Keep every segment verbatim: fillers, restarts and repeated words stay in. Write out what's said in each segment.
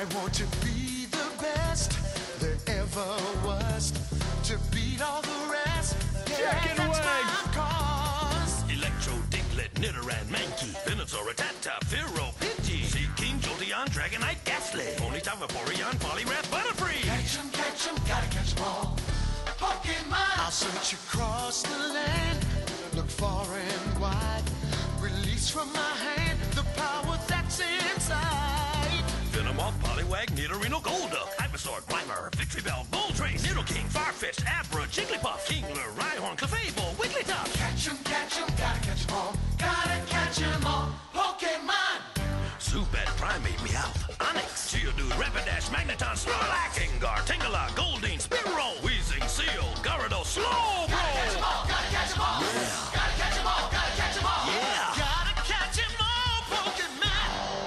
I want to be the best there ever was, to beat all the rest. Yeah, Check it that's away. my cause. Electro, Diglett, Nidoran, Mankey, Venusaur, Rattata, Fearow, Pidgey, Sea King, Jolteon, Dragonite, Ghastly, Ponyta, Vaporeon, Poliwrath, Butterfree. Catch 'em, catch 'em, gotta catch 'em all. Pokemon! I'll search across the land, look far and wide, release from my hand the power that's inside. Venomoth, Poliwag, Nidorino, Golduck, Ivysaur, Grimer, Victreebel, Moltres, Nidoking, Farfetch'd, Abra, Jigglypuff, Kingler, Rhyhorn, Clefable, Wigglytuff. Catch 'em, catch 'em, gotta catch 'em all. Gotta catch 'em all. Pokemon! Zubat, Primeape, Meowth, Onix, Geodude, Rapidash, Magneton, Snorlax, Gengar, Tangela, Goldeen, Spearow, Weezing, Seal, Gyarados, Slowbro. Gotta catch 'em all, gotta catch 'em all. Yeah. Gotta catch 'em all, gotta catch 'em all. Yeah. Gotta catch 'em all, Pokemon!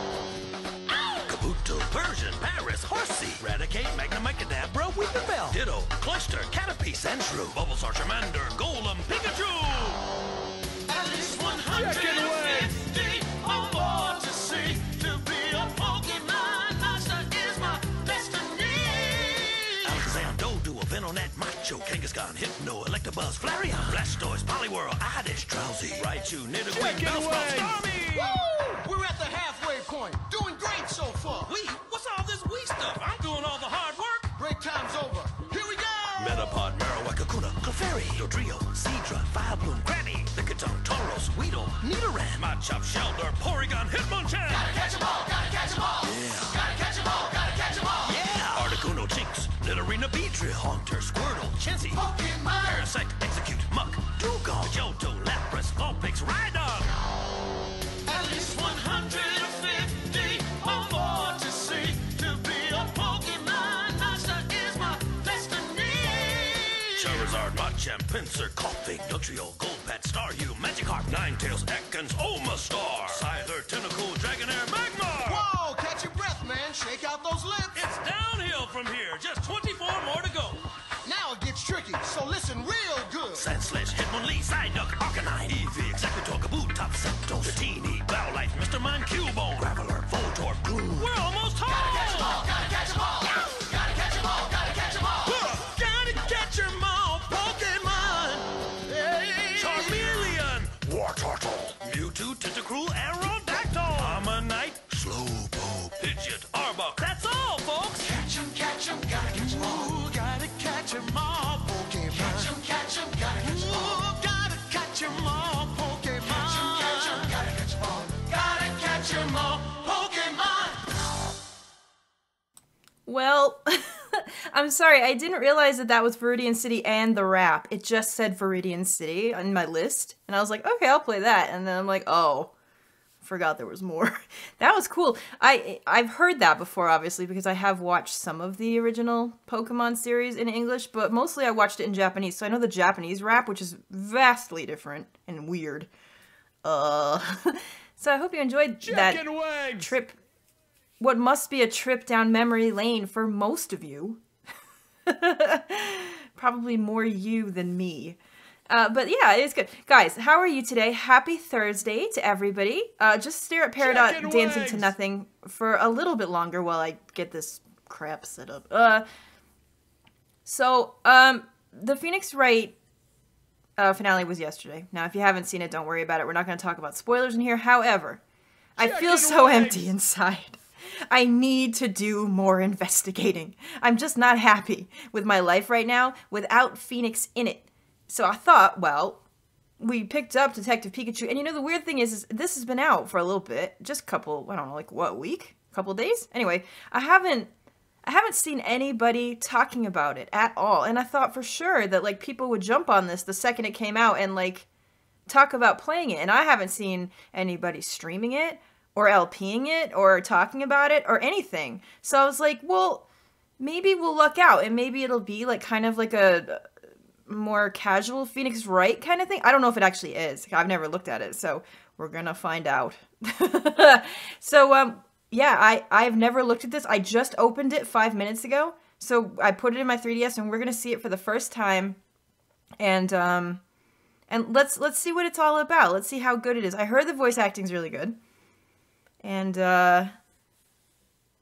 Kabuto, Persian, Paris, Horsey, Raticate, Magnemite, Kadabra, Weepinbell, Ditto, Cloyster, Caterpie, Sandshrew, Bulbasaur, Charmander, Golem, Pikachu. At least one hundred fifty or more to see. To be a Pokemon master is my destiny. Alakazam, Doduo, Venonat, Macho, Kangaskhan, Hypno, Electabuzz, Flareon, Blastoise, Poliwhirl, Oddish, Drowsy, Raichu, Nidoqueen, Check it Bellsprout, away. Starmie. Woo! We're at the halfway point. Doing great so far. We? What's all this we stuff? I'm doing all the hard work. Break time's over. Here we go! Metapod, Marowak, Kakuna, Clefairy, Dodrio, Seadra, Firebloom, Granny, Lickitung, Tauros, Weedle, Nidoran, Machop, Shelter, Porygon, Hitmonchan. Gotta catch 'em all, gotta catch 'em all. Yeah. Gotta catch 'em all, gotta catch 'em all. Yeah! Articuno, Jinx, Nidorina, Beedrill, Haunter, Squirtle, Chansey, Pokemon! Parasite, Execute, Muck, Dugong, Johto, Lapras, Vulpix, Rhydon. At least one hundred fifty or more to see. To be a Pokemon master is my destiny. Charizard, Machamp, Pinsir, Koffing, Dugtrio, Golbat, Staryu, Magikarp, Ninetales, Ekans, Omastar, Scyther, Tentacool, Dragonair, Magmar! Whoa, catch your breath, man. Shake out those lips. It's downhill from here, just twenty-four more to go. Now it gets tricky, so listen real good. Sandslash, Hitmonlee, Psyduck, Arcanine, Eevee, Executor, Kabutops, Zapdos, Dratini, Bowlife, Mister Mime, Cubone, Graveler, Voltorb, Gloom. We're almost home! Gotta catch 'em all, gotta catch 'em all. Gotta catch 'em all, gotta catch 'em all. Gotta catch 'em all, Pokemon! Hey. Charmeleon, Wartortle, Mewtwo, Tentacruel, Aerodactyl, Ammonite, Slowpoke, Pidgeot, Arbok. That's all, folks! Catch 'em, catch 'em, gotta catch 'em all. Ooh, gotta catch 'em all, Pokemon. Catch 'em, catch 'em, gotta catch 'em all. Ooh, gotta catch 'em all, Pokemon. Catch 'em, catch 'em, gotta catch 'em all. Gotta catch 'em all. Pokemon! Well, I'm sorry, I didn't realize that that was Viridian City and the rap. It just said Viridian City on my list, and I was like, okay, I'll play that. And then I'm like, oh, forgot there was more. That was cool. I, I've heard that before, obviously, because I have watched some of the original Pokemon series in English, but mostly I watched it in Japanese, so I know the Japanese rap, which is vastly different and weird. Uh, so I hope you enjoyed that Chicken wings! trip. What must be a trip down memory lane for most of you. Probably more you than me. Uh, but yeah, it's good. Guys, how are you today? Happy Thursday to everybody. Uh, just stare at Peridot Chicken dancing wings! to nothing for a little bit longer while I get this crap set up. Uh, so, um, the Phoenix Wright uh, finale was yesterday. Now, if you haven't seen it, don't worry about it. We're not going to talk about spoilers in here. However, I feel Chicken so wings! empty inside. I need to do more investigating. I'm just not happy with my life right now without Phoenix in it. So I thought, well, we picked up Detective Pikachu, and you know, the weird thing is, is this has been out for a little bit, just a couple, I don't know, like what, week? A couple days? Anyway, I haven't, I haven't seen anybody talking about it at all, and I thought for sure that, like, people would jump on this the second it came out and, like, talk about playing it, and I haven't seen anybody streaming it, or LPing it, or talking about it, or anything. So I was like, well, maybe we'll luck out, and maybe it'll be, like, kind of like a more casual Phoenix Wright kind of thing. I don't know if it actually is. I've never looked at it, so we're gonna find out. So, um, yeah, I, I've never looked at this. I just opened it five minutes ago, so I put it in my three D S, and we're gonna see it for the first time, and, um, and let's, let's see what it's all about. Let's see how good it is. I heard the voice acting's really good, and, uh,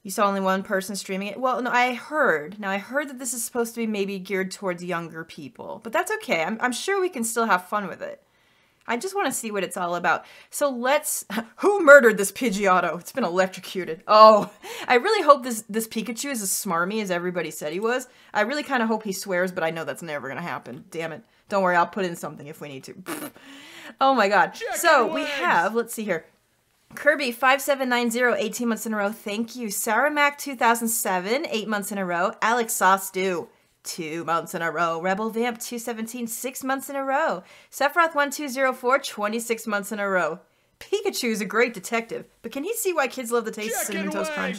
You saw only one person streaming it? Well, no, I heard. Now, I heard that this is supposed to be maybe geared towards younger people. But that's okay. I'm, I'm sure we can still have fun with it. I just want to see what it's all about. So let's... Who murdered this Pidgeotto? It's been electrocuted. Oh, I really hope this, this Pikachu is as smarmy as everybody said he was. I really kind of hope he swears, but I know that's never going to happen. Damn it. Don't worry, I'll put in something if we need to. Oh my god. Chicken so we legs. have... Let's see here. Kirby five seven nine zero, eighteen months in a row. Thank you. Sarah Mac two thousand seven, eight months in a row. Alex Saucedew, two months in a row. Rebel Vamp two seventeen, six months in a row. Sephiroth one two zero four, twenty-six months in a row. Pikachu is a great detective, but can he see why kids love the taste of Cinnamon Toast Crunch?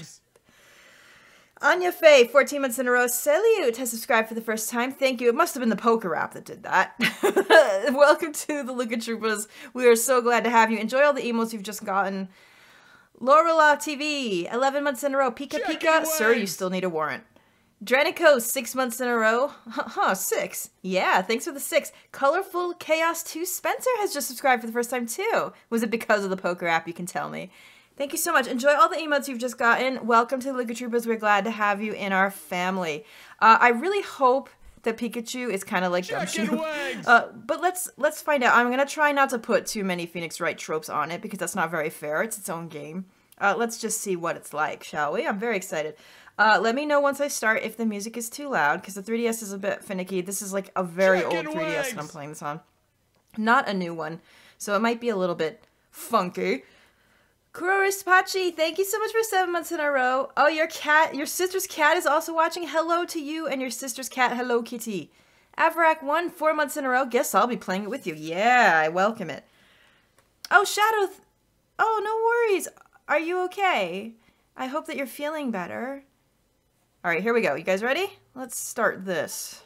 Anya Faye, fourteen months in a row. Salute has subscribed for the first time. Thank you. It must have been the poker app that did that. Welcome to the Lucahjin. We are so glad to have you. Enjoy all the emotes you've just gotten. Lorela T V, eleven months in a row. Pika Pika, sir, you still need a warrant. Dranico, six months in a row. Huh, six. Yeah, thanks for the six. Colorful Chaos two. Spencer has just subscribed for the first time too. Was it because of the poker app? You can tell me. Thank you so much. Enjoy all the emotes you've just gotten. Welcome to the Lucahjin. We're glad to have you in our family. Uh, I really hope that Pikachu is kind of like Gumshoe. Uh, but let's let's find out. I'm gonna try not to put too many Phoenix Wright tropes on it because that's not very fair. It's its own game. Uh, let's just see what it's like, shall we? I'm very excited. Uh, let me know once I start if the music is too loud because the three D S is a bit finicky. This is like a very Chicken old three D S that I'm playing this on. Not a new one, so it might be a little bit funky. Kurorispachi, thank you so much for seven months in a row. Oh, your cat, your sister's cat is also watching. Hello to you and your sister's cat. Hello, kitty. Avarak one, four months in a row. Guess I'll be playing it with you. Yeah, I welcome it. Oh, Shadow. Th oh, no worries. Are you okay? I hope that you're feeling better. All right, here we go. You guys ready? Let's start this.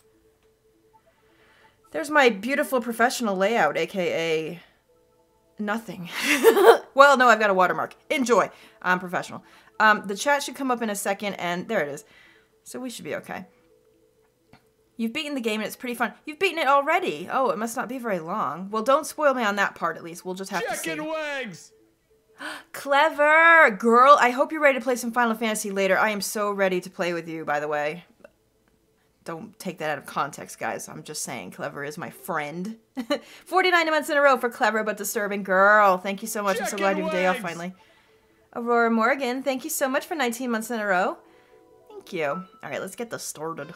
There's my beautiful professional layout, aka nothing. Well, no, I've got a watermark. Enjoy. I'm professional. Um, the chat should come up in a second, and there it is. So we should be okay. You've beaten the game, and it's pretty fun. You've beaten it already. Oh, it must not be very long. Well, don't spoil me on that part, at least. We'll just have to see. Chicken legs! Clever! Girl, I hope you're ready to play some Final Fantasy later. I am so ready to play with you, by the way. Don't take that out of context, guys. I'm just saying Clever is my friend. forty-nine months in a row for Clever but disturbing. Girl, thank you so much. I'm so glad you have a day off finally. Aurora Morgan, thank you so much for nineteen months in a row. Thank you. All right, let's get this started.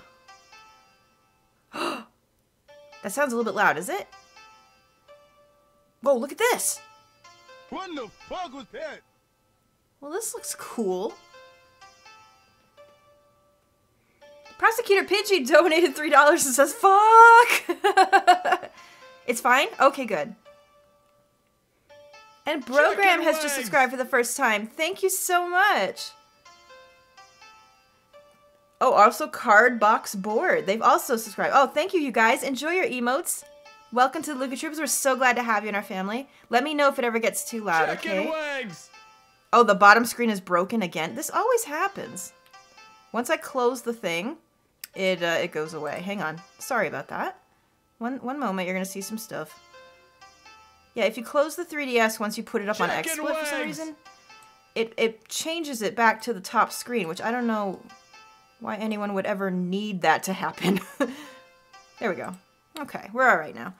That sounds a little bit loud, is it? Whoa, look at this. What the fuck was that? Well, this looks cool. Prosecutor Pidgey donated three dollars and says, fuck! It's fine? Okay, good. And Brogram has just subscribed for the first time. Thank you so much. Oh, also Card Box Board. They've also subscribed. Oh, thank you, you guys. Enjoy your emotes. Welcome to the Lucahjin. We're so glad to have you in our family. Let me know if it ever gets too loud, okay? Legs. Oh, the bottom screen is broken again. This always happens. Once I close the thing, it uh, it goes away. Hang on. Sorry about that. One one moment, you're gonna see some stuff. Yeah, if you close the three D S once you put it up Chicken on XSplit for some reason, it it changes it back to the top screen, which I don't know why anyone would ever need that to happen. There we go. Okay, we're all right now.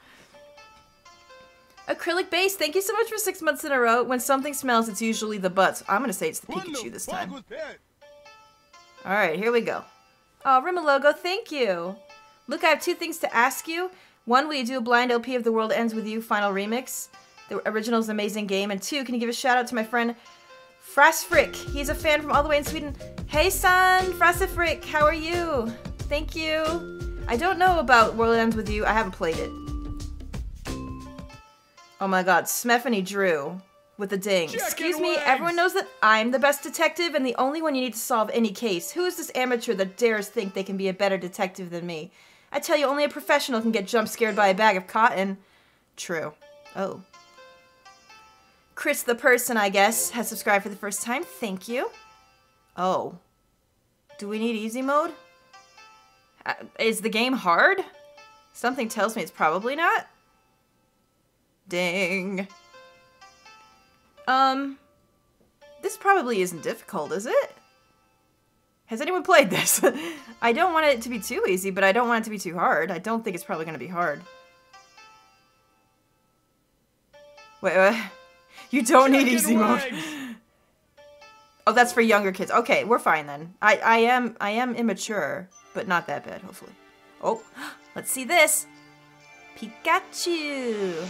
Acrylic base, thank you so much for six months in a row. When something smells, it's usually the butts. I'm gonna say it's the Pikachu this time. All right, here we go. Oh, Rimalogo, thank you. Look, I have two things to ask you. One, will you do a blind L P of The World Ends With You Final Remix? The original is an amazing game. And two, can you give a shout out to my friend Frasfrick? He's a fan from all the way in Sweden. Hey, son, Frasfrick, how are you? Thank you. I don't know about World Ends With You. I haven't played it. Oh my god, Smephany Drew with the ding. Chicken Excuse me, legs. Everyone knows that I'm the best detective and the only one you need to solve any case. Who is this amateur that dares think they can be a better detective than me? I tell you, only a professional can get jump scared by a bag of cotton. True. Oh. Chris the person, I guess, has subscribed for the first time. Thank you. Oh. Do we need easy mode? Uh, is the game hard? Something tells me it's probably not. Ding. Um, this probably isn't difficult, is it? Has anyone played this? I don't want it to be too easy, but I don't want it to be too hard. I don't think it's probably going to be hard. Wait, wait. You don't need easy mode. Oh, that's for younger kids. Okay, we're fine then. I, I am I am immature, but not that bad, hopefully. Oh, let's see this. Pikachu.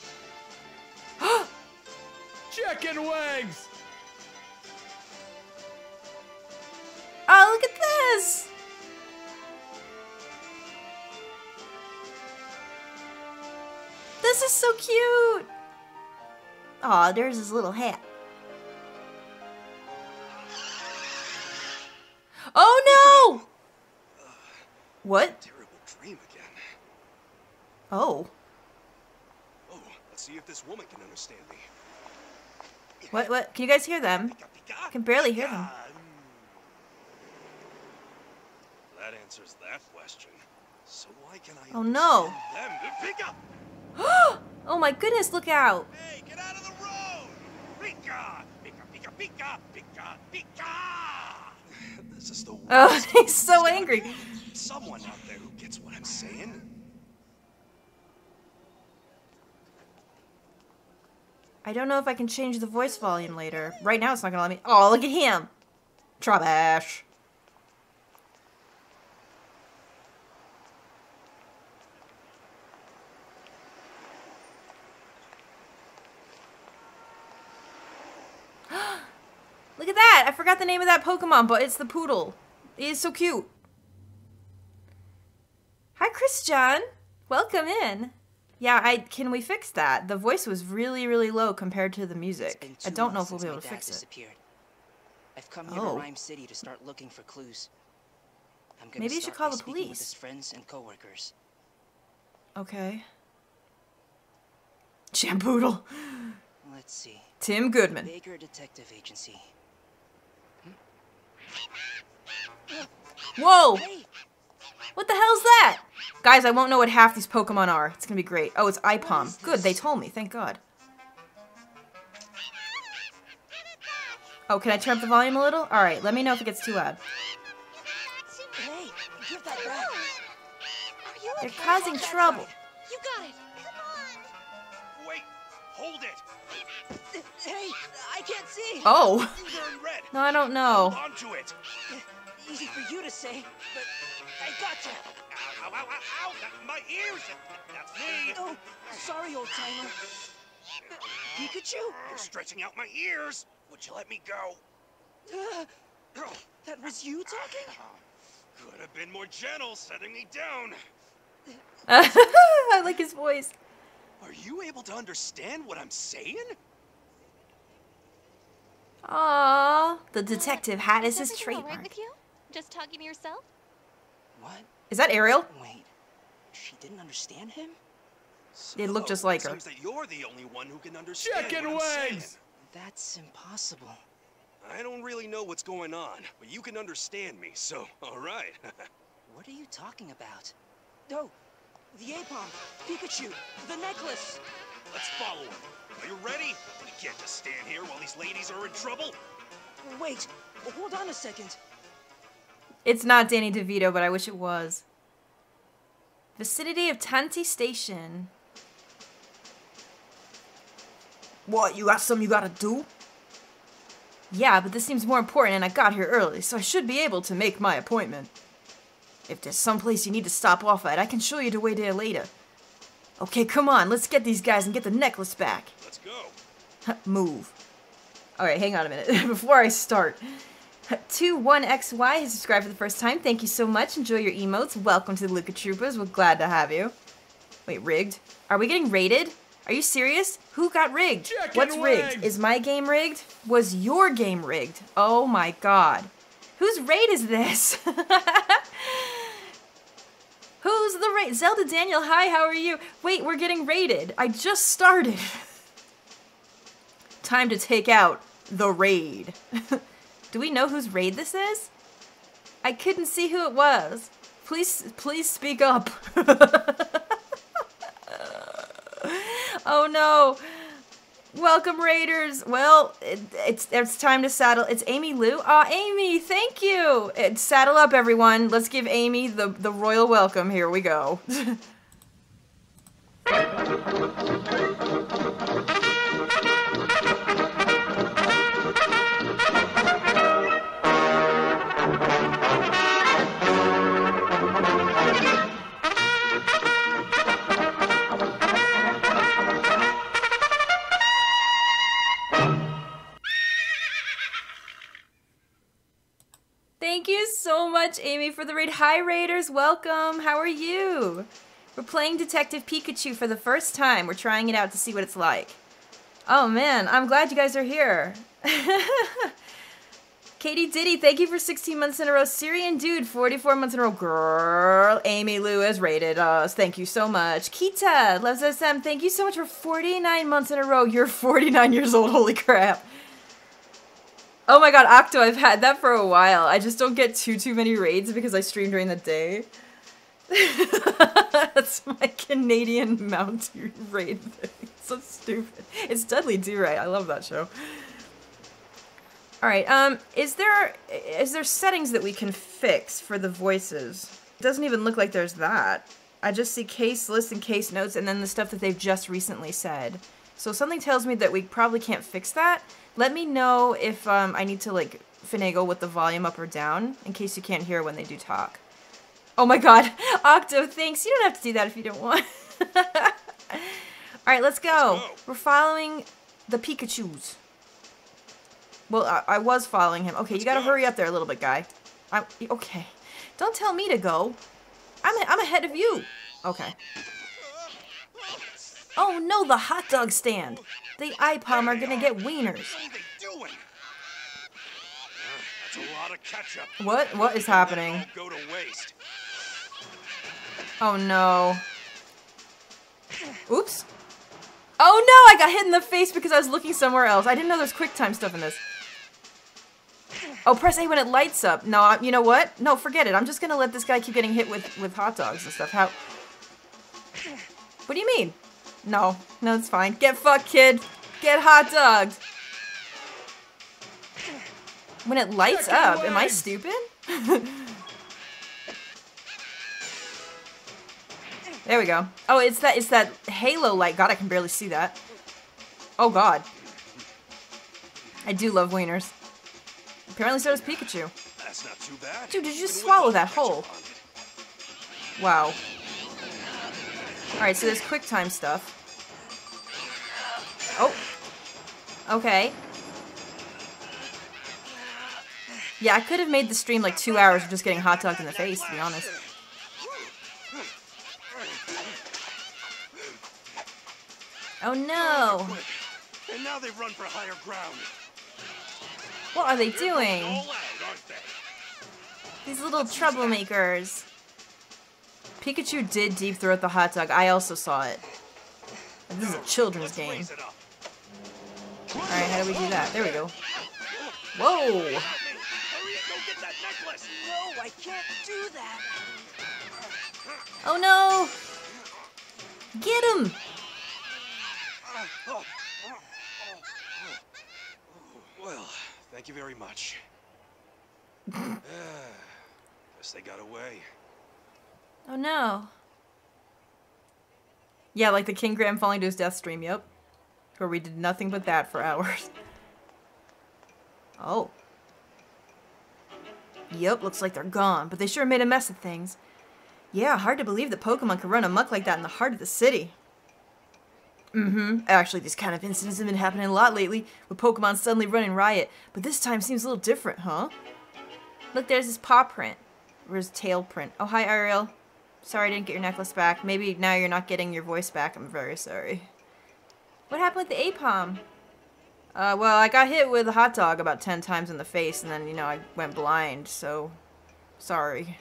Chicken wings! Oh, look at this! This is so cute! Aw, there's his little hat. Oh no! What? Terrible dream again. Oh. Oh, let's see if this woman can understand me. What, what? Can you guys hear them? I can barely hear them. That answers that question. So why can I Oh no. them? Pika! Oh my goodness, look out! Hey, get out of the road! Pika! Pika, Pika, Pika, Pika, Pika! This is the worst. Oh, he's so angry. Someone out there who gets what I'm saying. I don't know if I can change the voice volume later. Right now it's not gonna let me. Oh, look at him! Trabash. Look at that! I forgot the name of that Pokemon, but it's the Poodle. He is so cute. Hi, Christian. Welcome in. Yeah, I can we fix that? The voice was really, really low compared to the music. I don't know if we'll be able to fix it. I've come here Oh. to Rhyme City to start looking for clues. I'm gonna Maybe you should start call by the speaking with police. his friends and coworkers. Okay. Shampoodle. Let's see. Tim Goodman. Baker Detective Agency. Whoa! Hey, What the hell's that? Guys, I won't know what half these Pokemon are. It's gonna be great. Oh, it's Ipom. Good, they told me. Thank God. Oh, can I turn up the volume a little? Alright, let me know if it gets too loud. hey, give that back. They're causing trouble. You got it. Come on. Wait, hold it. Hey, I can't see. Oh. They're in red. No, I don't know. Hold onto it. Easy for you to say, but I gotcha. Ow, ow, ow, ow, ow, that- my ears. That's me. Oh, sorry, old timer. Pikachu? You're stretching out my ears. Would you let me go? Uh, Oh, that was you talking? could have been more gentle setting me down. I like his voice. Are you able to understand what I'm saying? Aww. The detective hat is his everything all right trademark. with you? Just talking to yourself? What? Is that Ariel? Wait, she didn't understand him? They look just So, like it her. seems that you're the only one who can understand Chicken what I'm saying. wings! That's impossible. I don't really know what's going on, but you can understand me, so all right. What are you talking about? Oh, the Apom, Pikachu, the necklace. Let's follow him. Are you ready? We can't just stand here while these ladies are in trouble. Wait, hold on a second. It's not Danny DeVito, but I wish it was. Vicinity of Tanti Station. What, you got something you gotta do? Yeah, but this seems more important and I got here early, so I should be able to make my appointment. If there's someplace you need to stop off at, I can show you the way there later. Okay, come on, let's get these guys and get the necklace back. Let's go. Move. Alright, hang on a minute. Before I start. two one X Y has subscribed for the first time. Thank you so much. Enjoy your emotes. Welcome to the Luca Troopers. We're glad to have you. Wait, rigged? Are we getting raided? Are you serious? Who got rigged? Chicken What's rigged? wings! Is my game rigged? Was your game rigged? Oh my god. Whose raid is this? Who's the raid? Zelda Daniel, hi, how are you? Wait, we're getting raided. I just started. Time to take out the raid. Do we know whose raid this is? I couldn't see who it was. Please, please speak up. Oh no. Welcome, Raiders. Well, it, it's it's time to saddle. It's Amy Lou. Aw, Amy, thank you. It, saddle up, everyone. Let's give Amy the, the royal welcome. Here we go. Thank you so much, Amy, for the raid. Hi, Raiders. Welcome. How are you? We're playing Detective Pikachu for the first time. We're trying it out to see what it's like. Oh, man. I'm glad you guys are here. Katie Diddy, thank you for sixteen months in a row. Syrian Dude, forty-four months in a row. Girl, Amy Lou has rated us. Thank you so much. Kita, loves S M, thank you so much for forty-nine months in a row. You're forty-nine years old. Holy crap. Oh my god, Octo, I've had that for a while. I just don't get too, too many raids because I stream during the day. That's my Canadian Mountie raid thing. So stupid. It's Dudley Do-Right. I love that show. Alright, um, is there, is there settings that we can fix for the voices? It doesn't even look like there's that. I just see case list and case notes and then the stuff that they've just recently said. So something tells me that we probably can't fix that. Let me know if um, I need to, like, finagle with the volume up or down, in case you can't hear when they do talk. Oh my god, Octo, thanks. You don't have to do that if you don't want. Alright, let's go. We're following the Pikachus. Well, I, I was following him. Okay, you gotta hurry up there a little bit, guy. I'm, okay. Don't tell me to go. I'm, I'm ahead of you. Okay. Oh no, the hot dog stand. The I P O M are gonna get wieners. What are they doing? That's a lot of ketchup. What? What is happening? Go to waste. Oh no. Oops. Oh no, I got hit in the face because I was looking somewhere else. I didn't know there's QuickTime stuff in this. Oh, press A when it lights up. No, I, you know what? No, forget it. I'm just gonna let this guy keep getting hit with, with hot dogs and stuff. How? What do you mean? No, no, it's fine. Get fucked, kid. Get hot dogged. When it lights up, am I stupid? There we go. Oh, it's that, it's that halo light. God, I can barely see that. Oh god. I do love wieners. Apparently so does Pikachu. That's not too bad. Dude, did you just swallow that whole? Wow. Alright, so there's QuickTime stuff. Oh. Okay. Yeah, I could have made the stream like two hours of just getting hot dogged in the face, to be honest. Oh no! And now they've run for higher ground. What are they doing? All out, aren't they? These little troublemakers. Pikachu did deep throat the hot dog. I also saw it. This is a children's game. Alright, how do we do that? There we go. Whoa! Hurry, go get that necklace. No, I can't do that. Oh no! Get him! Well, thank you very much. Guess they got away. Oh no. Yeah, like the King Graham falling to his death stream, yep. Where we did nothing but that for hours. Oh. Yep, looks like they're gone, but they sure made a mess of things. Yeah, hard to believe that Pokemon can run amok like that in the heart of the city. Mm-hmm. Actually, these kind of incidents have been happening a lot lately, with Pokemon suddenly running riot, but this time seems a little different, huh? Look, there's his paw print. Or his tail print. Oh, hi, Ariel. Sorry I didn't get your necklace back. Maybe now you're not getting your voice back. I'm very sorry. What happened with the A P O M? Uh, well, I got hit with a hot dog about ten times in the face, and then, you know, I went blind, so... Sorry.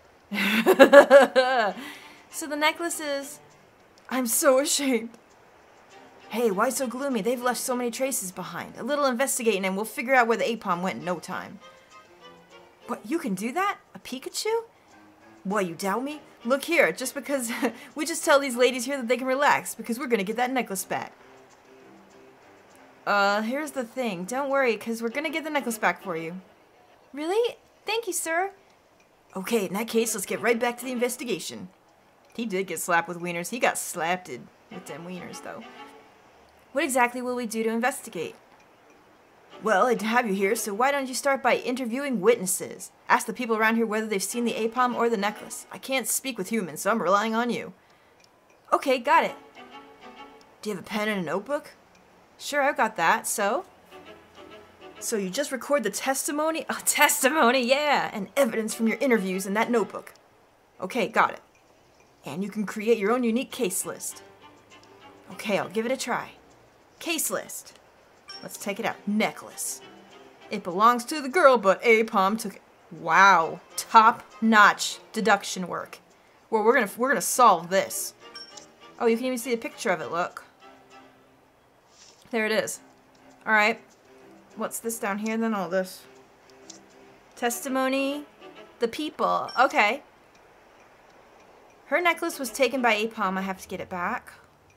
So the necklace is... I'm so ashamed. Hey, why so gloomy? They've left so many traces behind. A little investigating and we'll figure out where the A P O M went in no time. What, you can do that? A Pikachu? What, you doubt me? Look here, just because we just tell these ladies here that they can relax, because we're gonna get that necklace back. Uh, here's the thing. Don't worry, because we're gonna get the necklace back for you. Really? Thank you, sir. Okay, in that case, let's get right back to the investigation. He did get slapped with wieners. He got slapped with them wieners, though. What exactly will we do to investigate? Well, I'd have you here, so why don't you start by interviewing witnesses? Ask the people around here whether they've seen the A P O M or the necklace. I can't speak with humans, so I'm relying on you. Okay, got it. Do you have a pen and a notebook? Sure, I've got that, so? So you just record the testimony? Oh, testimony, yeah! And evidence from your interviews in that notebook. Okay, got it. And you can create your own unique case list. Okay, I'll give it a try. Case list. Let's take it out. Necklace. It belongs to the girl, but A P O M took it. Wow. Top-notch deduction work. Well, we're gonna we're gonna solve this. Oh, you can even see a picture of it, look. There it is. Alright. What's this down here then? All this. Testimony. The people. Okay. Her necklace was taken by A P O M. I have to get it back.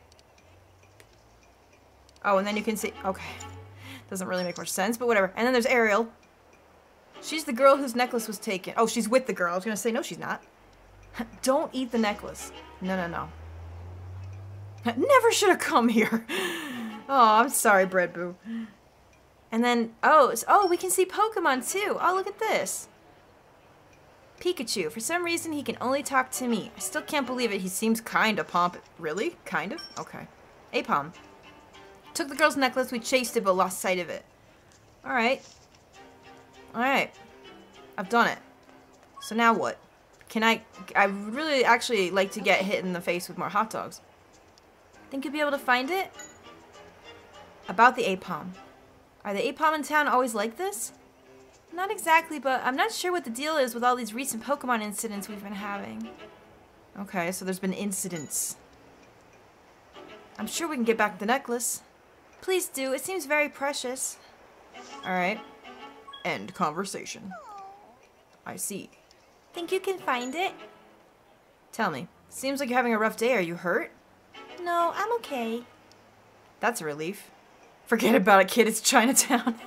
Oh, and then you can see... Okay. Doesn't really make much sense, but whatever. And then there's Ariel. She's the girl whose necklace was taken. Oh, she's with the girl. I was going to say, no, she's not. Don't eat the necklace. No, no, no. Never should have come here. Oh, I'm sorry, Bread Boo. And then, oh, oh, we can see Pokemon too. Oh, look at this. Pikachu. For some reason, he can only talk to me. I still can't believe it. He seems kind of pompous. Really? Kind of? Okay. A P O M. Took the girl's necklace. We chased it, but lost sight of it. Alright. Alright. I've done it. So now what? Can I... I would really actually like to get hit in the face with more hot dogs. Think you'll be able to find it? About the A P O M. Are the A P O M in town always like this? Not exactly, but I'm not sure what the deal is with all these recent Pokemon incidents we've been having. Okay, so there's been incidents. I'm sure we can get back the necklace. Please do. It seems very precious. Alright. End conversation. I see. Think you can find it? Tell me. Seems like you're having a rough day. Are you hurt? No, I'm okay. That's a relief. Forget about it, kid. It's Chinatown.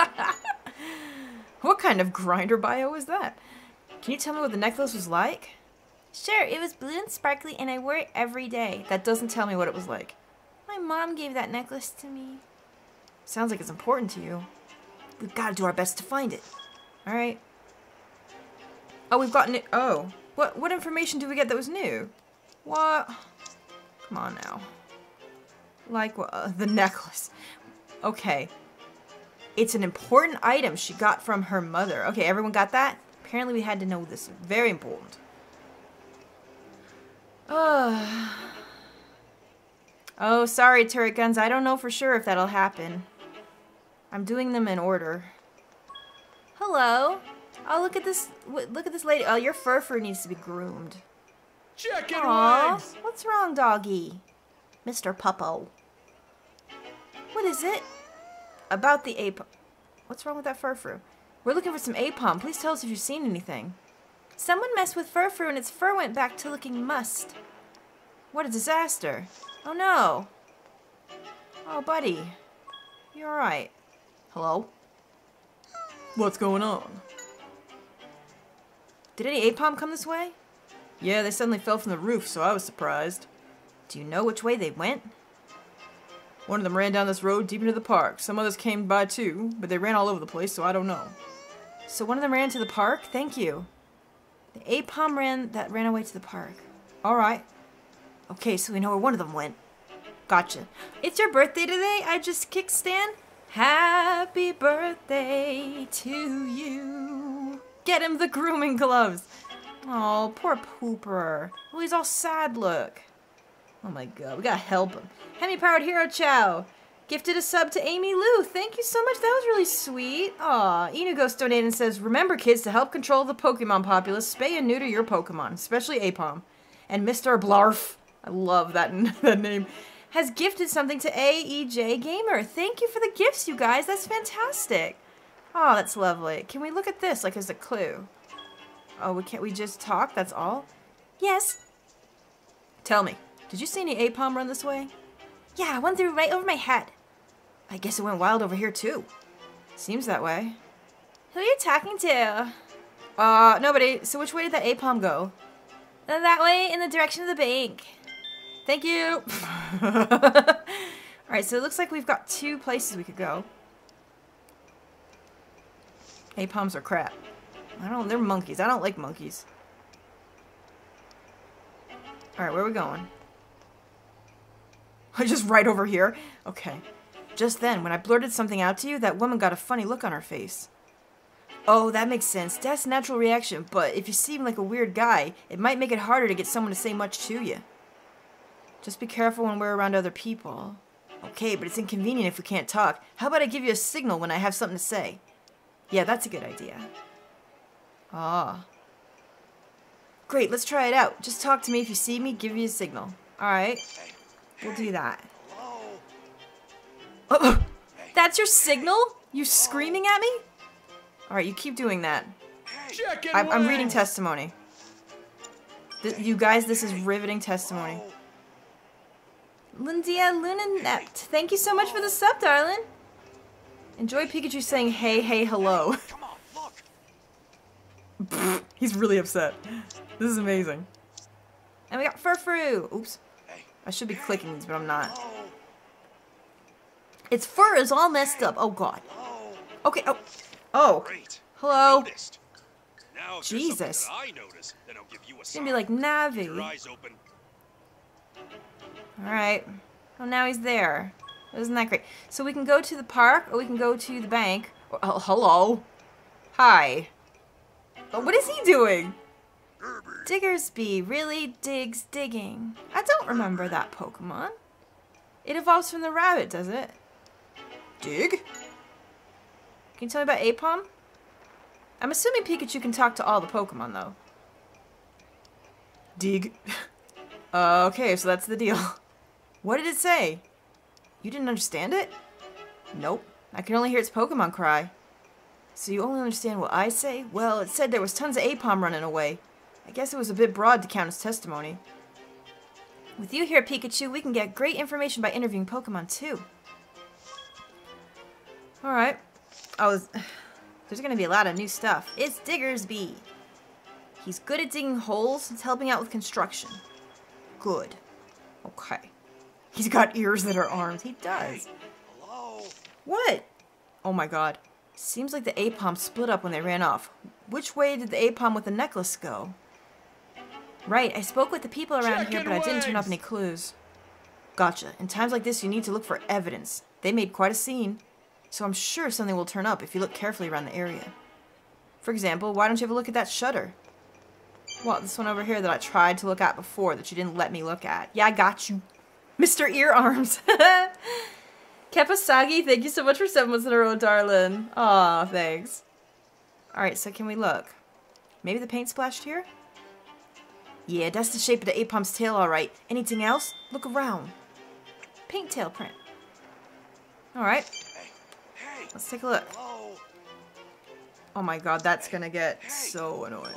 What kind of grinder bio is that? Can you tell me what the necklace was like? Sure, it was blue and sparkly and I wore it every day. That doesn't tell me what it was like. My mom gave that necklace to me. Sounds like it's important to you. We've got to do our best to find it. Alright. Oh, we've got new- oh. What, what information did we get that was new? What? Come on now. Like what? Uh, the necklace. Okay. It's an important item she got from her mother. Okay, everyone got that? Apparently we had to know this. Very important. Uh. Oh, sorry, turret guns. I don't know for sure if that'll happen. I'm doing them in order. Hello. Oh, look at this. Look at this lady. Oh, your fur-fur needs to be groomed. Chicken Aww, wings! what's wrong, doggy? Mister Puppo. What is it? About the A P O M. What's wrong with that fur-fur? We're looking for some A P O M. Please tell us if you've seen anything. Someone messed with fur-fur and its fur went back to looking must. What a disaster. Oh no. Oh, buddy. You alright? Hello? What's going on? Did any A P O M come this way? Yeah, they suddenly fell from the roof, so I was surprised. Do you know which way they went? One of them ran down this road deep into the park. Some others came by too, but they ran all over the place, so I don't know. So one of them ran to the park? Thank you. The A P O M ran that ran away to the park. Alright. Okay, so we know where one of them went. Gotcha. It's your birthday today? I just kickstand? Happy birthday to you. Get him the grooming gloves. Oh, poor Pooper. Oh, he's all sad, look. Oh my god, we gotta help him. Hemi-powered hero chow. Gifted a sub to Amy Lou. Thank you so much. That was really sweet. Aw, Inugos donated and says, remember kids, to help control the Pokemon populace, spay and neuter your Pokemon, especially A P O M. And Mister Blarf, I love that, that name, has gifted something to A E J Gamer. Thank you for the gifts, you guys. That's fantastic. Oh, that's lovely. Can we look at this like as a clue? Oh, we can't we just talk? That's all? Yes. Tell me, did you see any A P O M run this way? Yeah, one threw right over my head. I guess it went wild over here too. Seems that way. Who are you talking to? Uh, nobody. So which way did that A P O M go? Uh, that way, in the direction of the bank. Thank you. Alright, so it looks like we've got two places we could go. A P O Ms are crap. I don't, they're monkeys. I don't like monkeys. Alright, where are we going? Just right over here? Okay. Just then, when I blurted something out to you, that woman got a funny look on her face. Oh, that makes sense. That's a natural reaction, but if you seem like a weird guy, it might make it harder to get someone to say much to you. Just be careful when we're around other people. Okay, but it's inconvenient if we can't talk. How about I give you a signal when I have something to say? Yeah, that's a good idea. Ah. Great, let's try it out. Just talk to me if you see me, give me a signal. Alright. We'll do that. Oh, that's your signal? You screaming at me? Alright, you keep doing that. I'm, I'm reading testimony. Th you guys, this is riveting testimony. Lundia Lunanet, thank you so much for the sub, darling. Enjoy Pikachu saying hey, hey, hello. Come on, look. Pfft, he's really upset. This is amazing. And we got Furfru. Oops. I should be clicking these, but I'm not. Its fur is all messed up. Oh, God. Okay, oh. Oh. Hello. Jesus. It's gonna be like Navi. Alright. Oh, now he's there. Isn't that great? So we can go to the park, or we can go to the bank. Or, oh, hello. Hi. Oh, what is he doing? Diggersby really digs digging. I don't remember that Pokemon. It evolves from the rabbit, does it? Dig? Can you tell me about A P O M? I'm assuming Pikachu can talk to all the Pokemon, though. Dig. uh, okay, so that's the deal. What did it say? You didn't understand it? Nope. I can only hear its Pokemon cry. So you only understand what I say? Well, it said there was tons of A P O M running away. I guess it was a bit broad to count as testimony. With you here, Pikachu, we can get great information by interviewing Pokemon, too. Alright. Oh, there's gonna be a lot of new stuff. It's Diggersby. He's good at digging holes. It's helping out with construction. Good. Okay. He's got ears that are arms. He does. Hello? What? Oh my god. Seems like the A P O M split up when they ran off. Which way did the A P O M with the necklace go? Right, I spoke with the people around here, but I didn't turn up any clues. Gotcha. In times like this, you need to look for evidence. They made quite a scene. So I'm sure something will turn up if you look carefully around the area. For example, why don't you have a look at that shutter? Well, this one over here that I tried to look at before that you didn't let me look at. Yeah, I got you. Mister Ear Arms. Kepasagi, thank you so much for seven months in a row, darling. Aw, thanks. Alright, so can we look? Maybe the paint splashed here? Yeah, that's the shape of the A P O M's tail, alright. Anything else? Look around. Paint tail print. Alright. Let's take a look. Oh my god, that's gonna get so annoying.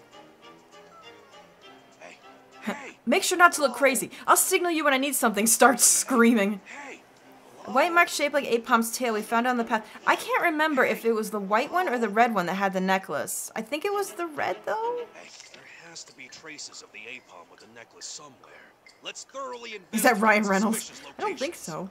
Make sure not to look crazy. I'll signal you when I need something. Start screaming. A white mark shaped like A P O M's tail we found on the path. I can't remember if it was the white one or the red one that had the necklace. I think it was the red, though. There has to be traces of the A P O M with the necklace somewhere. Let's thoroughly Is that Ryan Reynolds? I don't think so.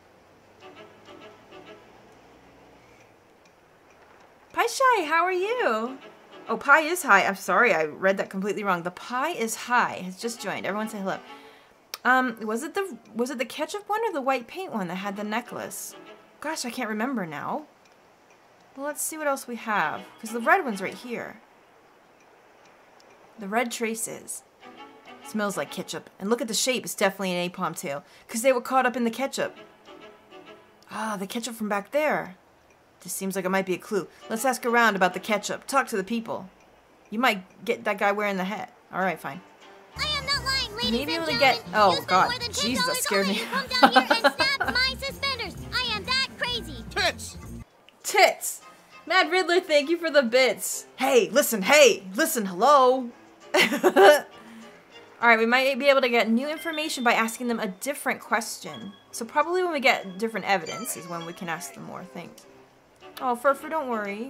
Pie Shy, how are you? Oh, Pie is high. I'm sorry, I read that completely wrong. The Pie is high has just joined. Everyone say hello. Um, was it the was it the ketchup one or the white paint one that had the necklace? Gosh, I can't remember now. Well, let's see what else we have. Because the red one's right here. The red traces. Smells like ketchup. And look at the shape. It's definitely an A P O M tail. Because they were caught up in the ketchup. Ah, the ketchup from back there. This seems like it might be a clue. Let's ask around about the ketchup. Talk to the people. You might get that guy wearing the hat. Alright, fine. I am not lying, ladies Maybe and able to gentlemen. get. Oh You spend god, more than Jesus, that ten scared dollars me. only to come down here and snap my suspenders. I am that crazy. Tits! Tits! Mad Riddler, thank you for the bits. Hey, listen, hey, listen, hello. Alright, we might be able to get new information by asking them a different question. So probably when we get different evidence is when we can ask them more things. Oh, Furfur, don't worry.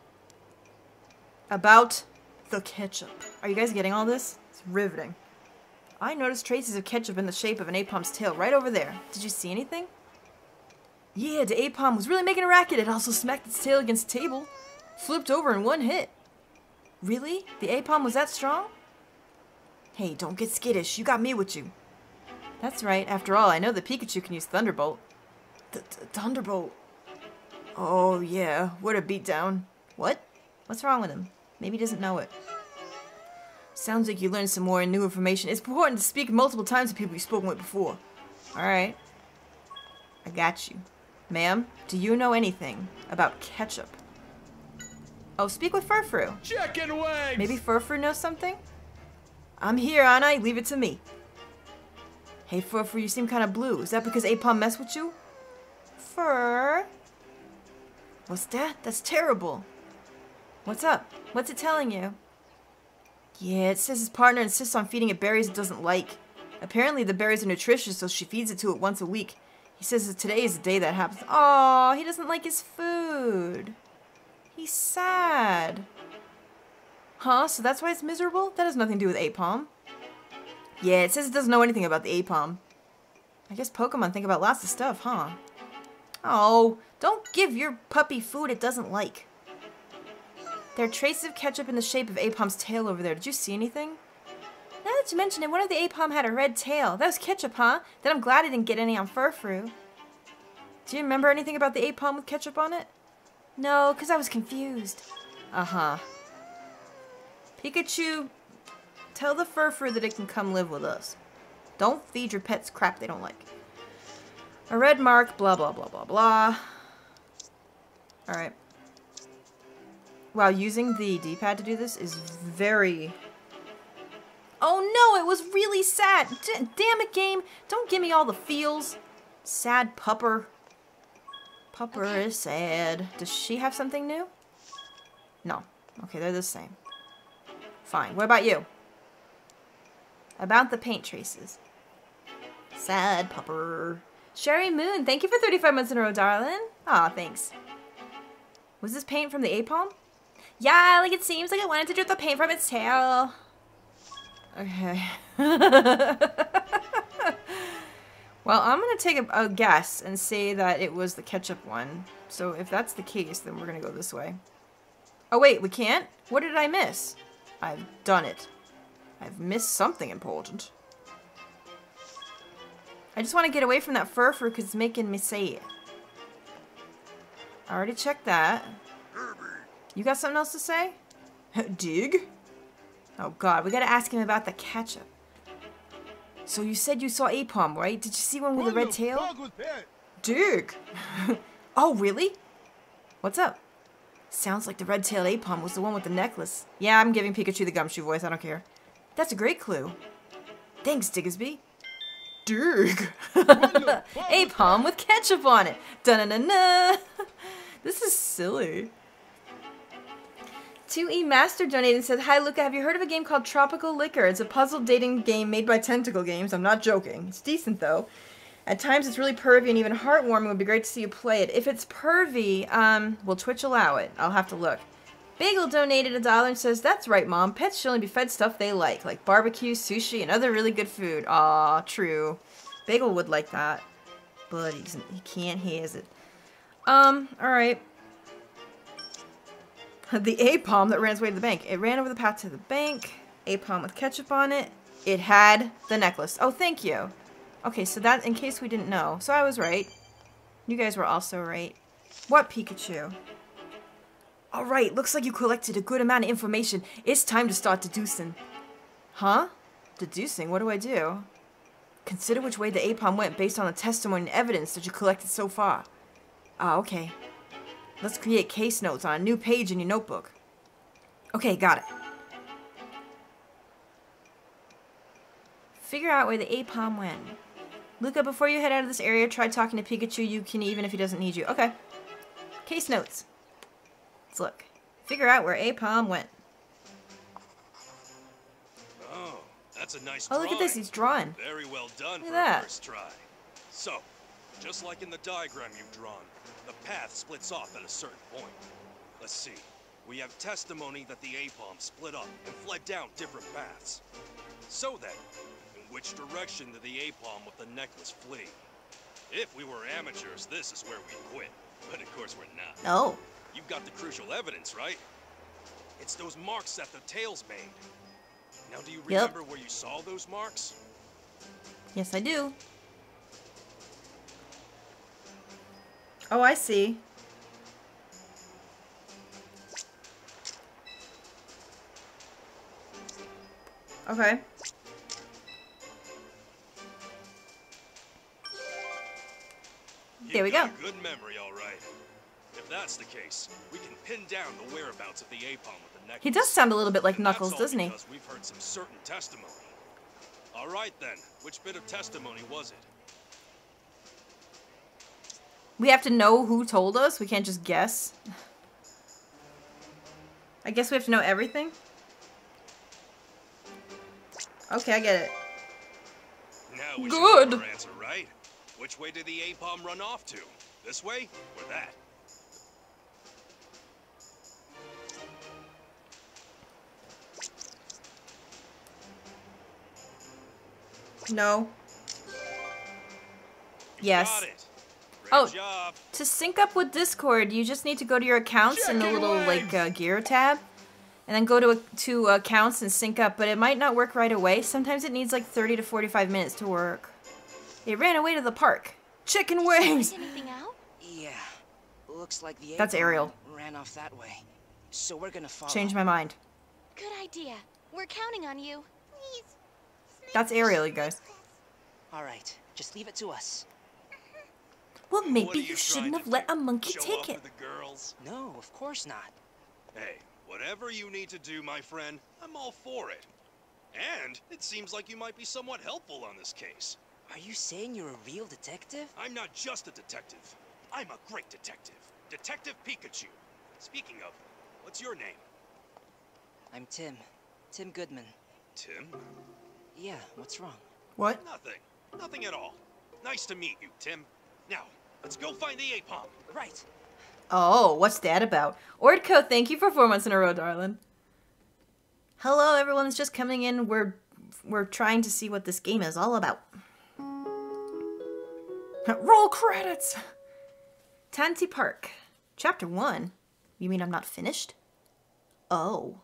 About the ketchup. Are you guys getting all this? It's riveting. I noticed traces of ketchup in the shape of an apalm's tail right over there. Did you see anything? Yeah, the apalm was really making a racket. It also smacked its tail against the table. Flipped over in one hit. Really? The apalm was that strong? Hey, don't get skittish. You got me with you. That's right. After all, I know that Pikachu can use Thunderbolt. Th Thunderbolt? Oh, yeah. What a beatdown. What? What's wrong with him? Maybe he doesn't know it. Sounds like you learned some more and new information. It's important to speak multiple times to people you've spoken with before. Alright. I got you. Ma'am, do you know anything about ketchup? Oh, speak with Furfru. Chicken wings! Maybe Furfru knows something? I'm here, aren't I? Leave it to me. Hey, Furfru, you seem kind of blue. Is that because Apalm messed with you? Fur? What's that? That's terrible. What's up? What's it telling you? Yeah, it says his partner insists on feeding it berries it doesn't like. Apparently the berries are nutritious, so she feeds it to it once a week. He says that today is the day that happens. Aw, he doesn't like his food. He's sad. Huh? So that's why it's miserable? That has nothing to do with Apalm. Yeah, it says it doesn't know anything about the Apalm. I guess Pokemon think about lots of stuff, huh? Oh, don't give your puppy food it doesn't like. There are traces of ketchup in the shape of Apalm's tail over there. Did you see anything? Now that you mention it, one of the Apalm had a red tail. That was ketchup, huh? Then I'm glad I didn't get any on Furfru. Do you remember anything about the Apalm with ketchup on it? No, because I was confused. Uh-huh. Pikachu, tell the Furfru that it can come live with us. Don't feed your pets crap they don't like. A red mark, blah, blah, blah, blah, blah. Alright. Wow, using the D-pad to do this is very... Oh no, it was really sad. D damn it, game. Don't give me all the feels. Sad pupper. Pupper okay. is sad. Does she have something new? No. Okay, they're the same. Fine. What about you? About the paint traces. Sad pupper. Sherry Moon, thank you for thirty-five months in a row, darling. Aw, thanks. Was this paint from the Apalm? Yeah, like it seems like it wanted to drip the paint from its tail. Okay. Well, I'm gonna take a, a guess and say that it was the ketchup one. So if that's the case, then we're gonna go this way. Oh wait, we can't? What did I miss? I've done it. I've missed something important. I just want to get away from that Furfur because it's making me sad. I already checked that. You got something else to say? Dig? Oh god, we gotta ask him about the ketchup. So you said you saw Apalm, right? Did you see one with a red tail? Dig! Oh, really? What's up? Sounds like the red-tailed Apalm was the one with the necklace. Yeah, I'm giving Pikachu the gumshoe voice, I don't care. That's a great clue. Thanks, Diggersby. Dig! Apalm with ketchup on it! Dun-na-na-na! This is silly. two E Master donated and said, hi Luca, have you heard of a game called Tropical Liquor? It's a puzzle dating game made by Tentacle Games. I'm not joking. It's decent though. At times it's really pervy and even heartwarming. It would be great to see you play it. If it's pervy, um, will Twitch allow it? I'll have to look. Bagel donated a dollar and says, that's right, Mom. Pets should only be fed stuff they like, like barbecue, sushi, and other really good food. Aw, true. Bagel would like that. But he, doesn't, he can't, he has it. Um, alright. The Apalm that ran its way to the bank. It ran over the path to the bank. Apalm with ketchup on it. It had the necklace. Oh, thank you. Okay, so that, in case we didn't know. So I was right. You guys were also right. What, Pikachu? Alright, looks like you collected a good amount of information. It's time to start deducing. Huh? Deducing? What do I do? Consider which way the Apalm went based on the testimony and evidence that you collected so far. Ah, okay. Let's create case notes on a new page in your notebook. Okay, got it. Figure out where the Apalm went. Luca, before you head out of this area, try talking to Pikachu. You can even if he doesn't need you. Okay. Case notes. Let's look. Figure out where Apalm went. Oh, That's a nice Oh, drawing. look at this. He's drawing. Very well done Look for at a that. first try. So, just like in the diagram you've drawn, the path splits off at a certain point. Let's see. We have testimony that the A-bomb split up and fled down different paths. So then, in which direction did the A-bomb with the necklace flee? If we were amateurs, this is where we'd quit. But of course we're not. No. You've got the crucial evidence, right? It's those marks that the tails made. Now, do you Yep. remember where you saw those marks? Yes, I do. Oh, I see. Okay. There we You've got go. a good memory, all right. If that's the case, we can pin down the whereabouts of the A-bomb with the necklace. He does sound a little bit like And Knuckles, that's all doesn't he? because we've heard some certain testimony. All right then, which bit of testimony was it? We have to know who told us? We can't just guess? I guess we have to know everything? Okay, I get it. Now we Good. should know our answer, right? Which way did the A-bomb run off to? This way or that? No. You Yes. Got it. Great Oh. job. To sync up with Discord, you just need to go to your accounts in the Chicken little wings! like uh, gear tab, and then go to to accounts and sync up. But it might not work right away. Sometimes it needs like thirty to forty-five minutes to work. They ran away to the park. Chicken wings. Find anything out? Yeah. Looks like the That's A-bomb Ariel. ran off that way. So we're gonna follow. Change my mind. Good idea. We're counting on you. Please. That's Ariel, you guys. All right. Just leave it to us. Well, What maybe are you, you shouldn't trying have to let do? a monkey Show take off it. for the girls? No, of course not. Hey, whatever you need to do, my friend, I'm all for it. And it seems like you might be somewhat helpful on this case. Are you saying you're a real detective? I'm not just a detective. I'm a great detective. Detective Pikachu. Speaking of, what's your name? I'm Tim. Tim Goodman. Tim? Yeah, what's wrong? What? Nothing. Nothing at all. Nice to meet you, Tim. Now, let's go find the A-bomb. Right. Oh, what's that about? Ordco, thank you for four months in a row, darling. Hello, everyone that's just coming in. We're we're trying to see what this game is all about. Roll credits! Tanty Park. Chapter one. You mean I'm not finished? Oh.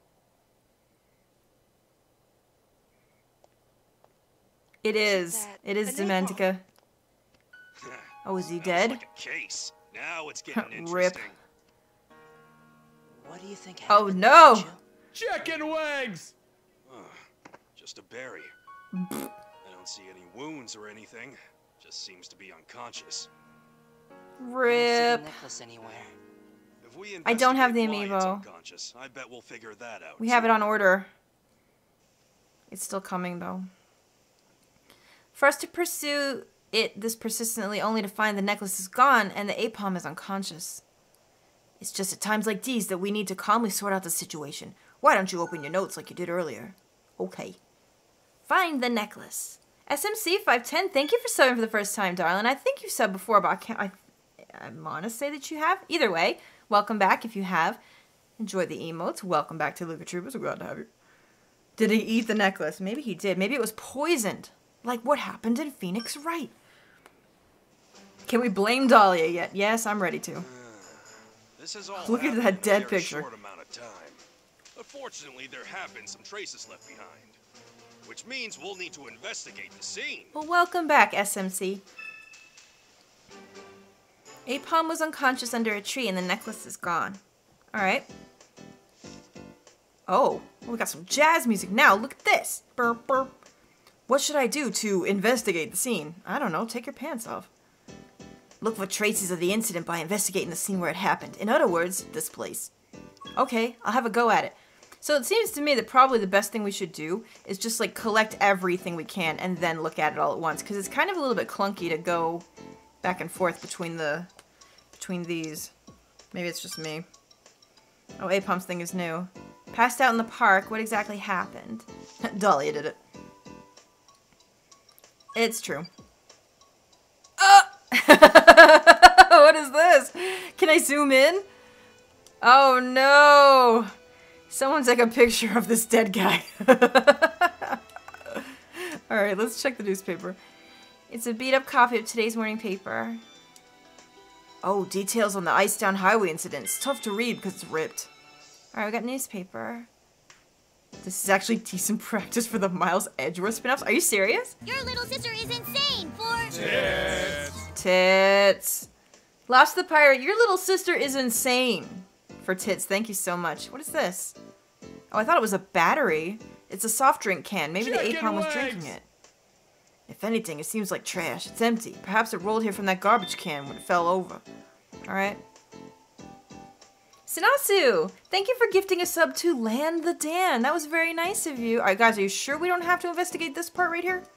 It is. that It is an A-bomb? Dementica. Oh, is he That was dead? like a case. Now it's getting Rip. interesting. What do you think Oh, happened? no! Pikachu? Chicken wings! Just a berry. I don't see any wounds or anything. Just seems to be unconscious. I don't see Rip. the necklace anywhere. If we I don't have the investigate why it's amiibo. unconscious, I bet we'll figure that out. We have too. it on order. It's still coming, though. For us to pursue it this persistently only to find the necklace is gone and the A-palm is unconscious. It's just at times like these that we need to calmly sort out the situation. Why don't you open your notes like you did earlier? Okay. Find the necklace. S M C five ten, thank you for subbing for the first time, darling. I think you subbed before, but I can't... I, I want to say that you have. Either way, welcome back if you have. Enjoy the emotes. Welcome back to Lucahjin. We're glad to have you. Did he eat the necklace? Maybe he did. Maybe it was poisoned. Like what happened in Phoenix Wright. Can we blame Dahlia yet? Yes, I'm ready to. This is all Look at happened that in a dead very picture. Short amount of time. Unfortunately, there have been some traces left behind, which means we'll need to investigate the scene. Well, welcome back, S M C. A-palm was unconscious under a tree and the necklace is gone. Alright. Oh, we got some jazz music now. Look at this. Burp, burp. What should I do to investigate the scene? I don't know. Take your pants off. Look for traces of the incident by investigating the scene where it happened. In other words, this place. Okay, I'll have a go at it. So it seems to me that probably the best thing we should do is just like collect everything we can and then look at it all at once. Because it's kind of a little bit clunky to go back and forth between the between these. Maybe it's just me. Oh, A-Pump's thing is new. Passed out in the park. What exactly happened? Dahlia did it. It's true. Oh! What is this? Can I zoom in? Oh no! Someone take a picture of this dead guy. Alright, let's check the newspaper. It's a beat up copy of today's morning paper. Oh, details on the Ice-Down Highway incident. It's tough to read because it's ripped. Alright, we got newspaper. This is actually decent practice for the Miles Edgeworth spin-offs. Are you serious? Your little sister is insane for... Tits. Tits. Lost the Pirate, your little sister is insane. For tits, thank you so much. What is this? Oh, I thought it was a battery. It's a soft drink can. Maybe the Chicken Apom was legs. drinking it. If anything, it seems like trash. It's empty. Perhaps it rolled here from that garbage can when it fell over. Alright. Sinasu! Thank you for gifting a sub to Land the Dan. That was very nice of you. Alright, guys, are you sure we don't have to investigate this part right here?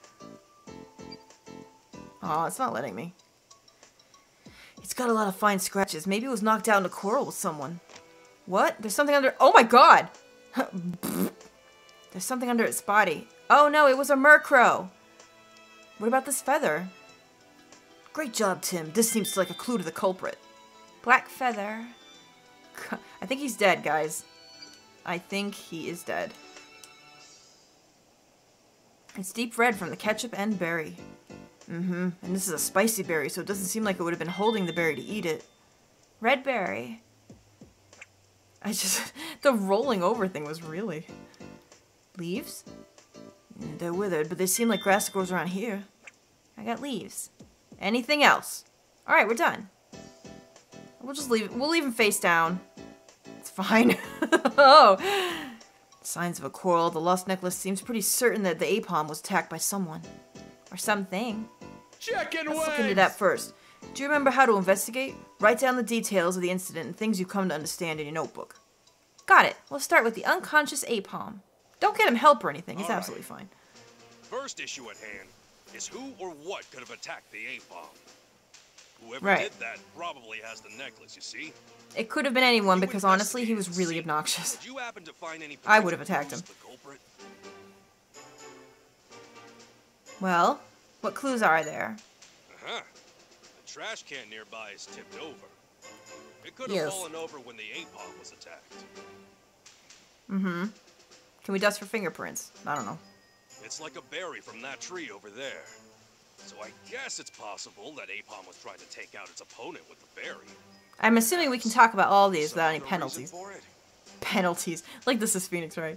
Oh, it's not letting me. It's got a lot of fine scratches. Maybe it was knocked out in a quarrel with someone. What? There's something under- Oh my god! There's something under its body. Oh no, it was a Murkrow! What about this feather? Great job, Tim. This seems like a clue to the culprit. Black feather. I think he's dead, guys. I think he is dead. It's deep red from the ketchup and berry. Mm-hmm. And this is a spicy berry, so it doesn't seem like it would have been holding the berry to eat it. Red berry. I just... the rolling over thing was really... Leaves? They're withered, but they seem like grass that grows around here. I got leaves. Anything else? Alright, we're done. We'll just leave- we'll leave him face down. It's fine. Oh! Signs of a quarrel. The lost necklace seems pretty certain that the Apom was attacked by someone. Or something. Chicken Let's legs. look into that first. Do you remember how to investigate? Write down the details of the incident and things you come to understand in your notebook. Got it. We'll start with the unconscious Apom. Don't get him help or anything. He's All right. absolutely fine. First issue at hand is who or what could have attacked the A-bomb. Whoever Right. did that probably has the necklace, you see? It could have been anyone You because honestly he was investigated, really see? obnoxious. Did you happen to find any I would have potential attacked him. clues to the culprit? Well, what clues are there? Uh-huh. The trash can nearby is tipped over. It could have Yes. fallen over when the A-bomb was attacked. Mm-hmm. Can we dust for fingerprints? I don't know. It's like a berry from that tree over there. So I guess it's possible that A-bomb was trying to take out its opponent with the berry. I'm assuming we can talk about all these Some without any other reason penalties. for it? Penalties. Like this is Phoenix, right?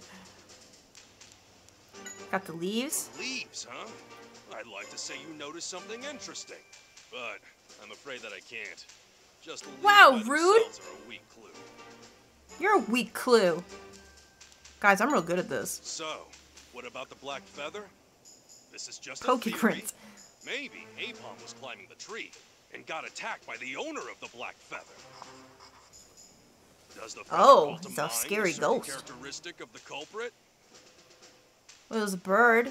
Got the leaves. Leaves, huh? I'd like to say you noticed something interesting, but I'm afraid that I can't. Just the leaves Wow, by rude. themselves are a weak clue. You're a weak clue. Guys, I'm real good at this. So, what about the black feather? This is just a Poke theory. prints. Maybe Apom was climbing the tree and got attacked by the owner of the black feather. Does the feather Oh, call to it's a mind scary certain ghost. characteristic of the culprit? Well, it was a bird.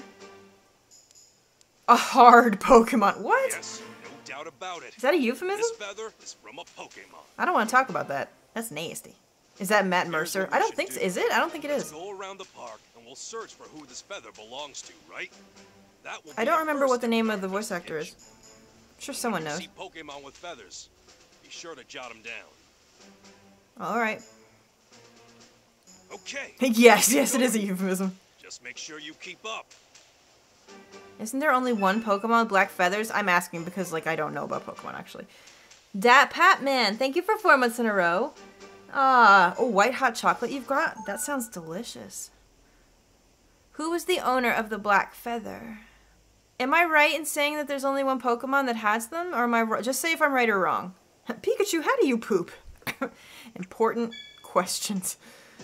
A hard Pokemon. What? Yes, no doubt about it. Is that a euphemism? This feather is from a Pokemon. I don't want to talk about that. That's nasty. Is that Matt Here's Mercer? what we I don't should think so. do. Is it? I don't think it Let's is. go around the park and we'll search for who this feather belongs to, right? That will I be don't the remember first what the step name in of the our voice actor is. investigation. I'm sure someone When knows. you see Pokemon with feathers, be sure to jot them down. Alright. Okay. Yes, yes, it is a euphemism. Just make sure you keep up. Isn't there only one Pokemon with black feathers? I'm asking because, like, I don't know about Pokemon, actually. Dat Patman, thank you for four months in a row. Ah, oh, white hot chocolate you've got? That sounds delicious. Who was the owner of the black feather? Am I right in saying that there's only one Pokemon that has them? Or am I wrong? Just say if I'm right or wrong. Pikachu, how do you poop? Important questions.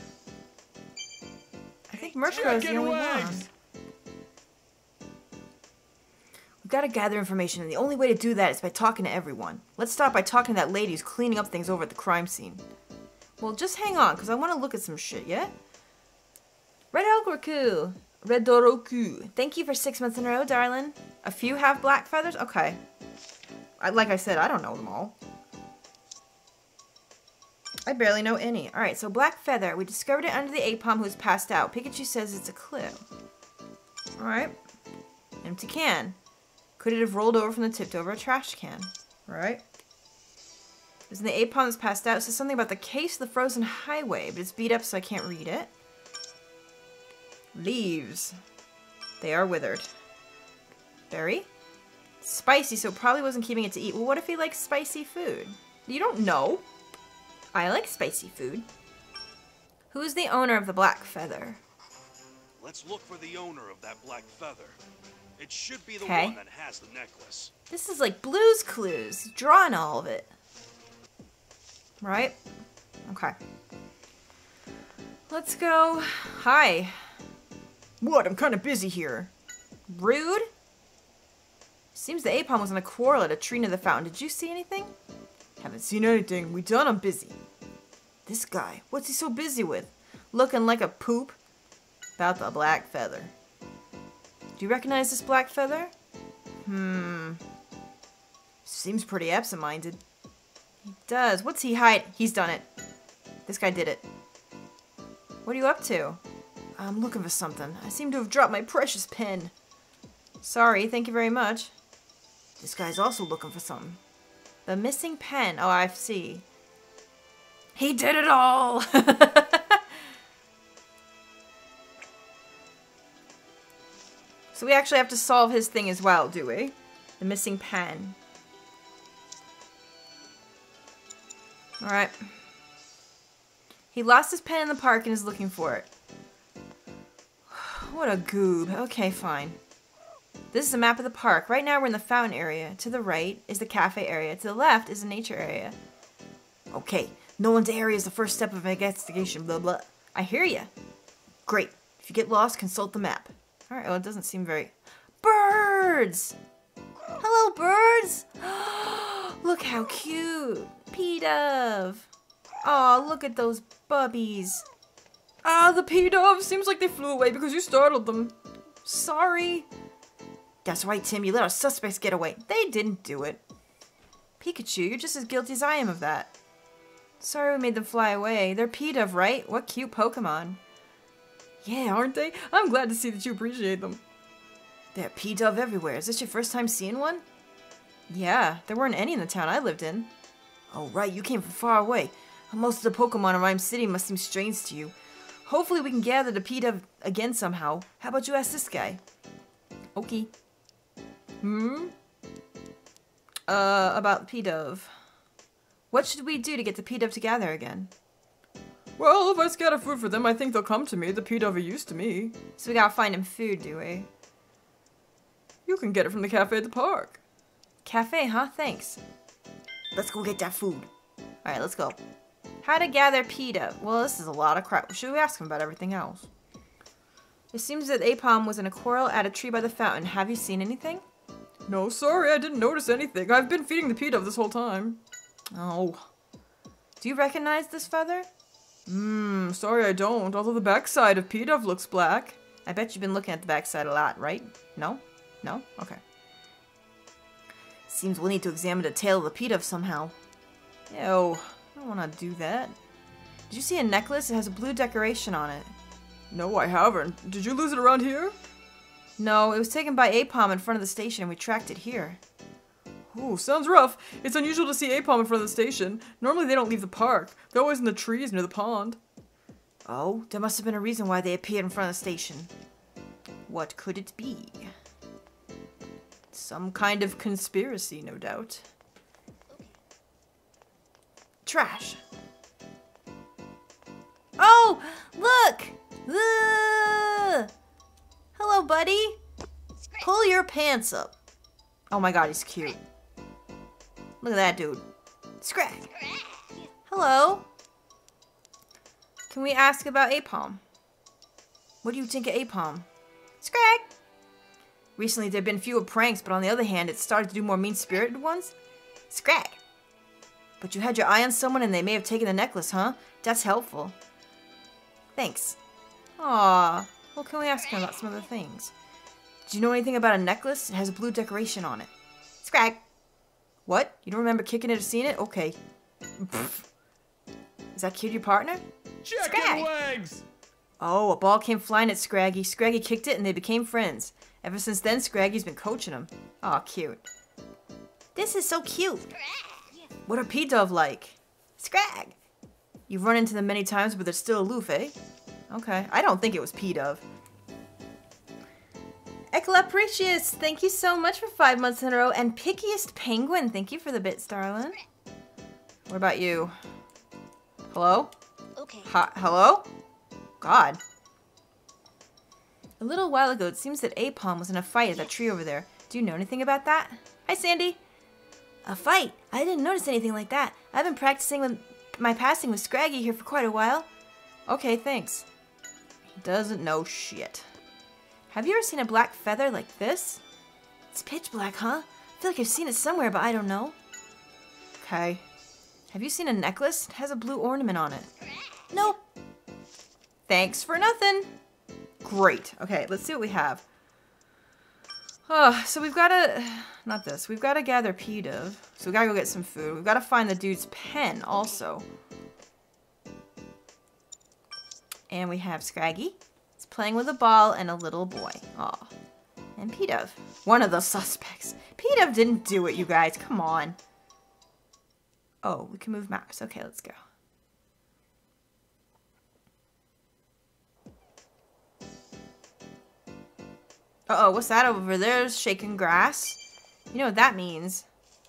I think Murkrow is the Chicken only legs. one. We've got to gather information, and the only way to do that is by talking to everyone. Let's start by talking to that lady who's cleaning up things over at the crime scene. Well, just hang on, because I want to look at some shit, yeah? Red Elgorku. Red Doroku. Thank you for six months in a row, darling. A few have black feathers? Okay. I, like I said, I don't know them all. I barely know any. Alright, so black feather. We discovered it under the Apom who's passed out. Pikachu says it's a clue. Alright. Empty can. Could it have rolled over from the tipped over a trash can? Right? There's in the A P O M that's passed out. It says something about the case of the frozen highway, but it's beat up so I can't read it. Leaves. They are withered. Berry? Spicy, so it probably wasn't keeping it to eat. Well, what if he likes spicy food? You don't know. I like spicy food. Who's the owner of the black feather? Let's look for the owner of that black feather. It should be the Okay. one that has the necklace. This is like Blue's Clues. Drawing all of it. Right? Okay. Let's go. Hi. What? I'm kind of busy here. Rude? Seems the A P O M was in a quarrel at a tree near the fountain. Did you see anything? Haven't seen anything. We done. I'm busy. This guy. What's he so busy with? Looking like a poop? About the black feather. Do you recognize this black feather? Hmm. Seems pretty absent-minded. He does. What's he hide? He's done it. This guy did it. What are you up to? I'm looking for something. I seem to have dropped my precious pen. Sorry, thank you very much. This guy's also looking for something. The missing pen. Oh, I see. He did it all! So we actually have to solve his thing as well, do we? The missing pen. Alright. He lost his pen in the park and is looking for it. What a goob. Okay, fine. This is a map of the park. Right now we're in the fountain area. To the right is the cafe area. To the left is the nature area. Okay. Knowing the area is the first step of investigation. Blah, blah. I hear ya. Great. If you get lost, consult the map. Alright, well, it doesn't seem very... Birds! Hello, birds! Look how cute! P-Dove! Aw, look at those bubbies. Ah, the P-Dove! Seems like they flew away because you startled them. Sorry. That's right, Tim. You let our suspects get away. They didn't do it. Pikachu, you're just as guilty as I am of that. Sorry we made them fly away. They're P-Dove, right? What cute Pokemon. Yeah, aren't they? I'm glad to see that you appreciate them. There are P-Dove everywhere. Is this your first time seeing one? Yeah, there weren't any in the town I lived in. Oh, right, you came from far away. Most of the Pokemon in Rhyme City must seem strange to you. Hopefully we can gather the P-Dove again somehow. How about you ask this guy? Okay. Hmm? Uh, about P-Dove. What should we do to get the P-Dove to gather again? Well, if I scatter food for them, I think they'll come to me. The P-Dove are used to me. So we gotta find him food, do we? You can get it from the cafe at the park. Cafe, huh? Thanks. Let's go get that food. Alright, let's go. How to gather P-Dove. Well, this is a lot of crap. Should we ask him about everything else? It seems that A P O M was in a quarrel at a tree by the fountain. Have you seen anything? No, sorry, I didn't notice anything. I've been feeding the P-Dove this whole time. Oh. Do you recognize this feather? Hmm, sorry I don't, although the backside of P-Dove looks black. I bet you've been looking at the backside a lot, right? No? No? Okay. Seems we'll need to examine the tail of the P-Dove somehow. Ew, I don't want to do that. Did you see a necklace? It has a blue decoration on it. No, I haven't. Did you lose it around here? No, it was taken by A P O M in front of the station and we tracked it here. Ooh, sounds rough. It's unusual to see A P O M in front of the station. Normally they don't leave the park. They're always in the trees near the pond. Oh, there must have been a reason why they appeared in front of the station. What could it be? Some kind of conspiracy, no doubt. Trash. Oh, look! Ugh! Hello, buddy. Pull your pants up. Oh my god, he's cute. Look at that dude. Scrag. Hello. Can we ask about A P O M? What do you think of A P O M? Scrag. Recently there have been fewer pranks, but on the other hand, it started to do more mean-spirited ones. Scrag. But you had your eye on someone and they may have taken the necklace, huh? That's helpful. Thanks. Aww. Well, can we ask him about some other things? Do you know anything about a necklace? It has a blue decoration on it. Scrag. What? You don't remember kicking it or seeing it? Okay. Is that kid your partner? Chicken Scrag. legs! Oh, a ball came flying at Scraggy. Scraggy kicked it and they became friends. Ever since then, Scraggy's been coaching him. Aw, cute. This is so cute. What are P-Dove like? Scrag. You've run into them many times, but they're still aloof, eh? Okay. I don't think it was P-Dove. Eclaprecious, thank you so much for five months in a row. And Pickiest Penguin, thank you for the bits, darling. What about you? Hello? Okay. Hi, hello? God. A little while ago, it seems that Apom was in a fight at that tree over there. Do you know anything about that? Hi, Sandy. A fight? I didn't notice anything like that. I've been practicing with my passing with Scraggy here for quite a while. Okay, thanks. He doesn't know shit. Have you ever seen a black feather like this? It's pitch black, huh? I feel like I've seen it somewhere, but I don't know. Okay. Have you seen a necklace? It has a blue ornament on it. Nope. Thanks for nothing. Great. Okay, let's see what we have. Oh, so we've got to... Not this. We've got to gather P-Dove. So we got to go get some food. We've got to find the dude's pen also. And we have Scraggy. He's playing with a ball and a little boy. Aw. And P-Dove. One of the suspects. P-Dove didn't do it, you guys. Come on. Oh, we can move maps. Okay, let's go. Uh-oh, what's that over there? Shaking grass? You know what that means.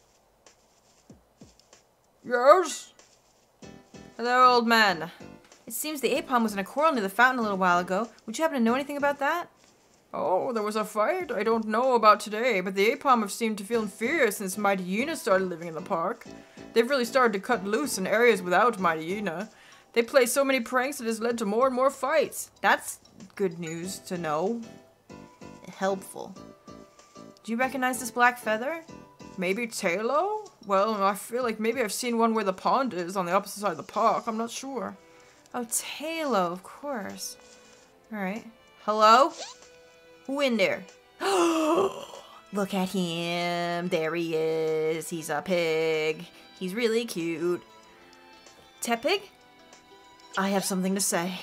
Yes? Hello, old man. It seems the Apom was in a quarrel near the fountain a little while ago. Would you happen to know anything about that? Oh, there was a fight I don't know about today, but the Apom have seemed to feel inferior since Mighty Yuna started living in the park. They've really started to cut loose in areas without Mighty Yuna. They play so many pranks it has led to more and more fights. That's good news to know. Helpful. Do you recognize this black feather? Maybe Talo? Well, I feel like maybe I've seen one where the pond is on the opposite side of the park. I'm not sure. Oh, Talo, of course. Alright. Hello? Who in there? Look at him. There he is. He's a pig. He's really cute. Tepig? I have something to say.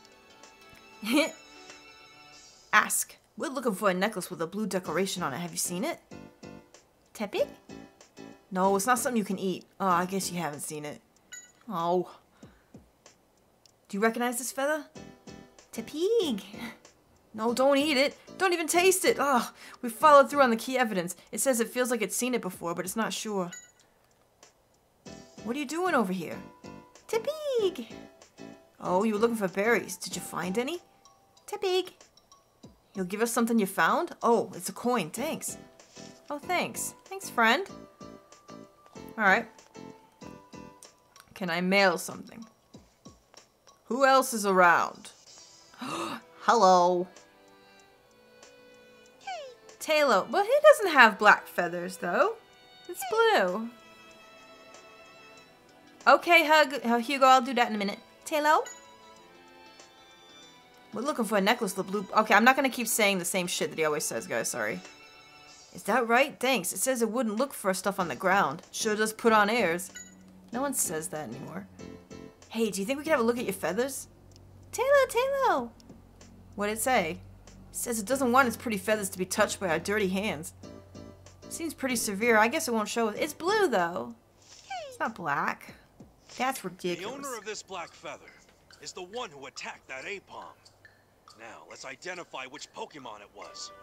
Ask. We're looking for a necklace with a blue decoration on it. Have you seen it? Tepig? No, it's not something you can eat. Oh, I guess you haven't seen it. Oh. Do you recognize this feather? Tepig. No, don't eat it. Don't even taste it. Oh, we followed through on the key evidence. It says it feels like it's seen it before, but it's not sure. What are you doing over here? Tepig. Oh, you were looking for berries. Did you find any? Tepig. You'll give us something you found? Oh, it's a coin. Thanks. Oh, thanks. Thanks, friend. Alright. Can I mail something? Who else is around? Hello. Hey. Talo. Well, he doesn't have black feathers, though. It's blue. Okay, Hug. Uh, Hugo, I'll do that in a minute. Talo? We're looking for a necklace with blue... Okay, I'm not going to keep saying the same shit that he always says, guys. Sorry. Is that right? Thanks. It says it wouldn't look for stuff on the ground. Sure does put on airs. No one says that anymore. Hey, do you think we could have a look at your feathers? Talo, Talo! What'd it say? It says it doesn't want its pretty feathers to be touched by our dirty hands. Seems pretty severe. I guess it won't show. It's blue, though. It's not black. That's ridiculous. The owner of this black feather is the one who attacked that Apom. Now, let's identify which Pokemon it was.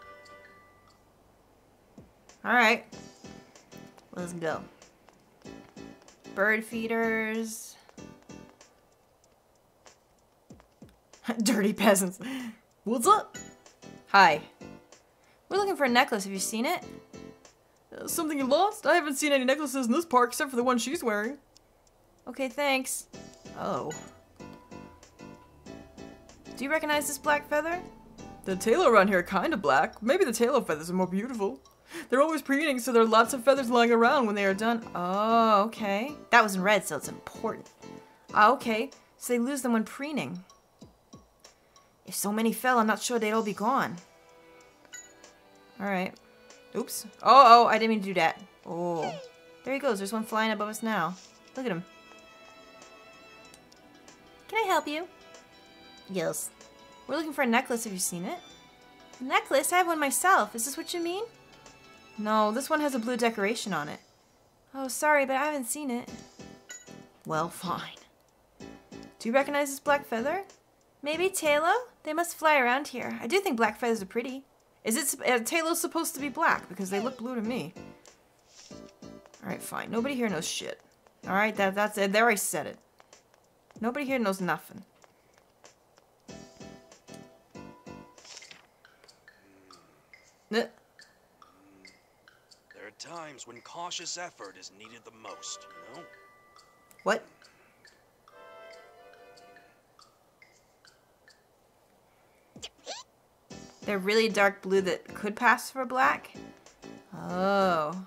Alright. Let's go. Bird feeders. Dirty peasants. What's up? Hi. We're looking for a necklace. Have you seen it? Uh, something you lost? I haven't seen any necklaces in this park except for the one she's wearing. Okay, thanks. Oh. Do you recognize this black feather? The tail around here are kind of black. Maybe the tail feathers are more beautiful. They're always preening, so there are lots of feathers lying around when they are done. Oh, okay. That was in red, so it's important. Ah, okay. So they lose them when preening. If so many fell, I'm not sure they'd all be gone. Alright. Oops. Oh, oh, I didn't mean to do that. Oh. There he goes. There's one flying above us now. Look at him. Can I help you? Yes. We're looking for a necklace. Have you seen it? A necklace? I have one myself. Is this what you mean? No, this one has a blue decoration on it. Oh, sorry, but I haven't seen it. Well, fine. Do you recognize this black feather? Maybe Talo? They must fly around here. I do think black feathers are pretty. Is it uh, Talo's supposed to be black? Because they look blue to me. Alright, fine. Nobody here knows shit. Alright, that, that's it. There, I said it. Nobody here knows nothing. There are times when cautious effort is needed the most, you know? What? They're really dark blue that could pass for black? Oh.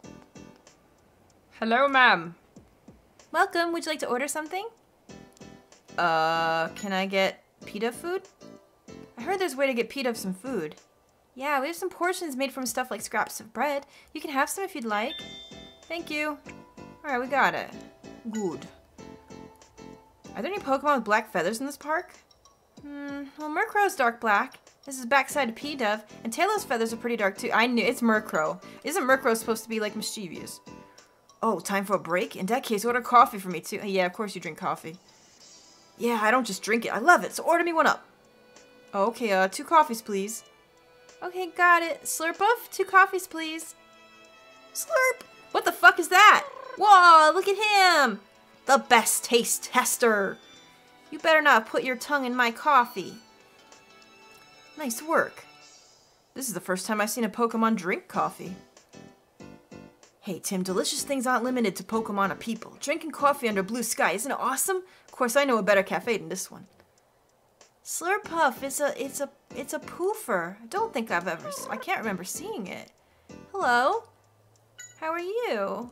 Hello, ma'am. Welcome. Would you like to order something? Uh, can I get pita food? I heard there's a way to get pita some food. Yeah, we have some portions made from stuff like scraps of bread. You can have some if you'd like. Thank you. Alright, we got it. Good. Are there any Pokemon with black feathers in this park? Hmm, well, Murkrow's dark black. This is backside of P-Dove, and Taylor's feathers are pretty dark too. I knew, it's Murkrow. Isn't Murkrow supposed to be like mischievous? Oh, time for a break? In that case, order coffee for me too. Yeah, of course you drink coffee. Yeah, I don't just drink it, I love it, so order me one up. Oh, okay, uh, two coffees please. Okay, got it. Slurpuff, two coffees please. Slurp! What the fuck is that? Whoa, look at him! The best taste tester! You better not put your tongue in my coffee. Nice work. This is the first time I've seen a Pokemon drink coffee. Hey Tim, delicious things aren't limited to Pokemon or people. Drinking coffee under blue sky, isn't it awesome? Of course I know a better cafe than this one. Slurpuff, it's a, it's a, it's a poofer. I don't think I've ever, I can't remember seeing it. Hello? How are you?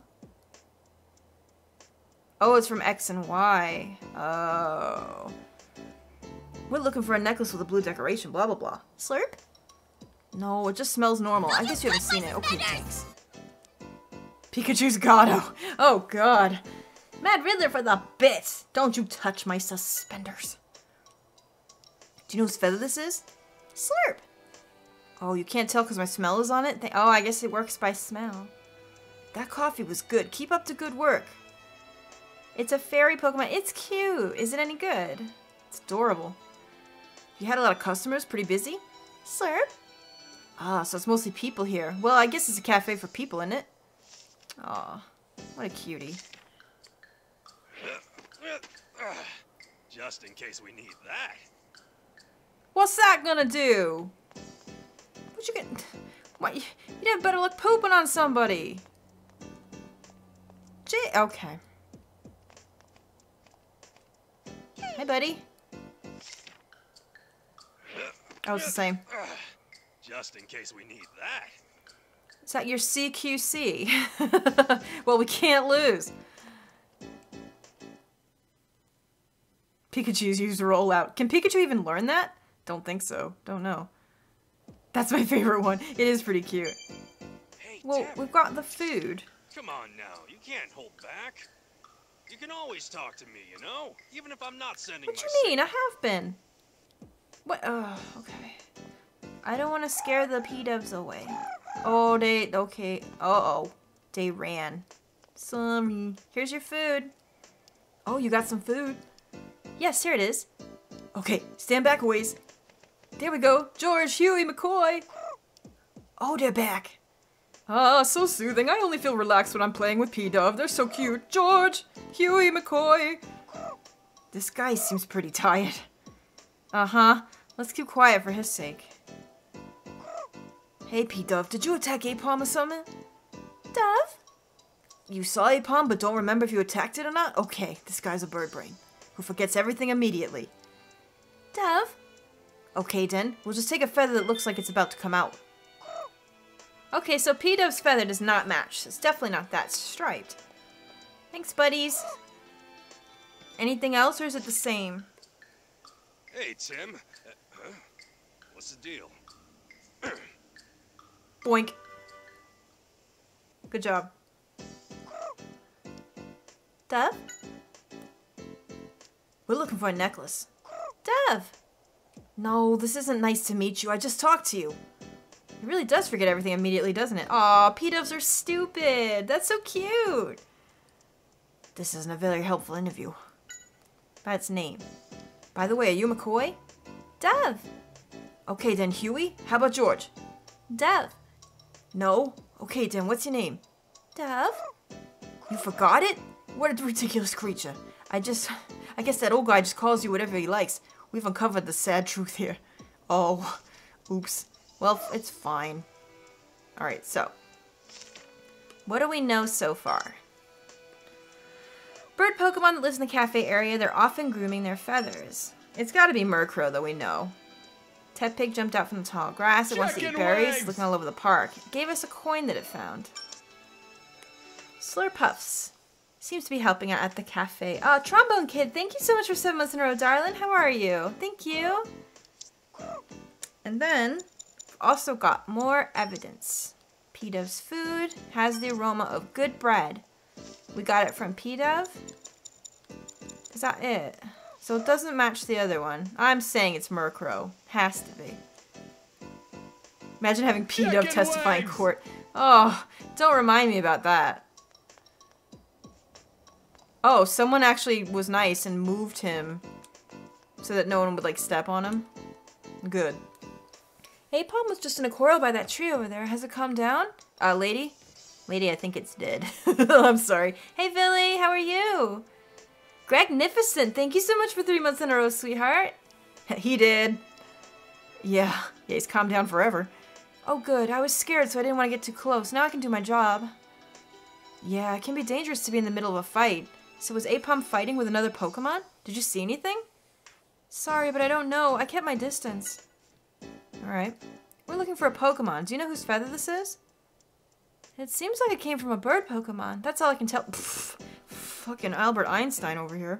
Oh, it's from X and Y. Oh. We're looking for a necklace with a blue decoration, blah, blah, blah. Slurp? No, it just smells normal. I guess you haven't seen it. Okay, thanks. Pikachu's Gato. Oh, God. Mad Riddler for the bit. Don't you touch my suspenders. Do you know whose feather this is? Slurp. Oh, you can't tell because my smell is on it? Th oh, I guess it works by smell. That coffee was good. Keep up the good work. It's a fairy Pokemon. It's cute. Is it any good? It's adorable. You had a lot of customers? Pretty busy? Slurp. Ah, so it's mostly people here. Well, I guess it's a cafe for people, isn't it? Aw, what a cutie. Just in case we need that. What's that gonna do? What you get? What, you, you'd have better luck pooping on somebody. Gee, okay. Hey, buddy. Oh, it's the same. Just in case we need that. Is that your C Q C? Well, we can't lose. Pikachu's used rollout. Can Pikachu even learn that? Don't think so. Don't know. That's my favorite one. It is pretty cute. Hey, well, Tim. we've got the food. Come on now, you can't hold back. You can always talk to me, you know? Even if I'm not sending What my you mean? I have been. What? Oh, okay. I don't want to scare the P-Dubs away. Oh, they, okay. Uh-oh. They ran. Sorry. Here's your food. Oh, you got some food? Yes, here it is. Okay, stand back a ways. There we go. George, Huey, McCoy. Oh, they're back. Ah, so soothing. I only feel relaxed when I'm playing with P-Dove. They're so cute. George, Huey, McCoy. This guy seems pretty tired. Uh-huh. Let's keep quiet for his sake. Hey, P-Dove, did you attack Apom or something? Dove? You saw Apom but don't remember if you attacked it or not? Okay, this guy's a bird brain who forgets everything immediately. Dove? Okay, then. We'll just take a feather that looks like it's about to come out. Okay, so P-Dove's feather does not match. It's definitely not that striped. Thanks, buddies. Anything else, or is it the same? Hey, Tim. Uh, huh? What's the deal? Boink. Good job. Dove? We're looking for a necklace. Dove! No, this isn't nice to meet you. I just talked to you. It really does forget everything immediately, doesn't it? Aw, P-Doves are stupid. That's so cute. This isn't a very helpful interview. By its name. By the way, are you McCoy? Dev. Okay, then Huey. How about George? Dev. No? Okay, then what's your name? Dev. You forgot it? What a ridiculous creature. I just... I guess that old guy just calls you whatever he likes. We've uncovered the sad truth here. Oh. Oops. Well, it's fine. Alright, so. What do we know so far? Bird Pokemon that lives in the cafe area, they're often grooming their feathers. It's gotta be Murkrow, though we know. Tepig jumped out from the tall grass. It wants to eat berries. It's looking all over the park. It gave us a coin that it found. Slurpuffs. Seems to be helping out at the cafe. Oh, Trombone Kid, thank you so much for seven months in a row, darling. How are you? Thank you. And then, we've also got more evidence. P-Dove's food has the aroma of good bread. We got it from P-Dove. Is that it? So it doesn't match the other one. I'm saying it's Murkrow. Has to be. Imagine having P-Dove testify in court. Oh, don't remind me about that. Oh, someone actually was nice and moved him so that no one would, like, step on him. Good. Apom was just in a quarrel by that tree over there. Has it calmed down? Uh, lady? Lady, I think it's dead. I'm sorry. Hey, Billy, how are you? Gregnificent, thank you so much for three months in a row, sweetheart. He did. Yeah, yeah, he's calmed down forever. Oh, good. I was scared, so I didn't want to get too close. Now I can do my job. Yeah, it can be dangerous to be in the middle of a fight. So was Apom fighting with another Pokemon? Did you see anything? Sorry, but I don't know. I kept my distance. Alright. We're looking for a Pokemon. Do you know whose feather this is? It seems like it came from a bird Pokemon. That's all I can tell. Pfft, fucking Albert Einstein over here.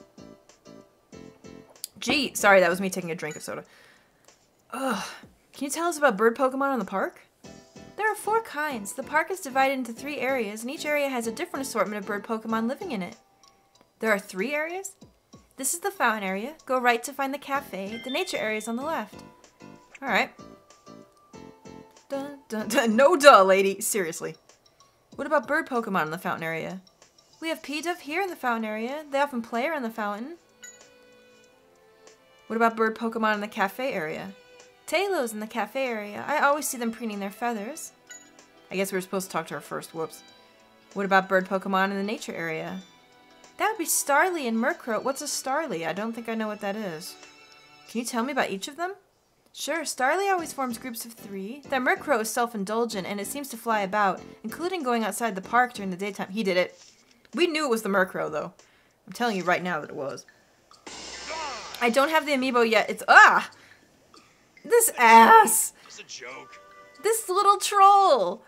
Gee, sorry, that was me taking a drink of soda. Ugh. Can you tell us about bird Pokemon in the park? There are four kinds. The park is divided into three areas, and each area has a different assortment of bird Pokemon living in it. There are three areas? This is the fountain area. Go right to find the cafe. The nature area is on the left. Alright. Dun, dun, dun. No duh, lady. Seriously. What about bird Pokemon in the fountain area? We have P-Dove here in the fountain area. They often play around the fountain. What about bird Pokemon in the cafe area? Talos in the cafe area. I always see them preening their feathers. I guess we were supposed to talk to her first. Whoops. What about bird Pokemon in the nature area? That would be Starly and Murkrow. What's a Starly? I don't think I know what that is. Can you tell me about each of them? Sure, Starly always forms groups of three. That Murkrow is self-indulgent and it seems to fly about, including going outside the park during the daytime. He did it. We knew it was the Murkrow, though. I'm telling you right now that it was. I don't have the amiibo yet. It's... Ah! This ass! It's a joke. This little troll!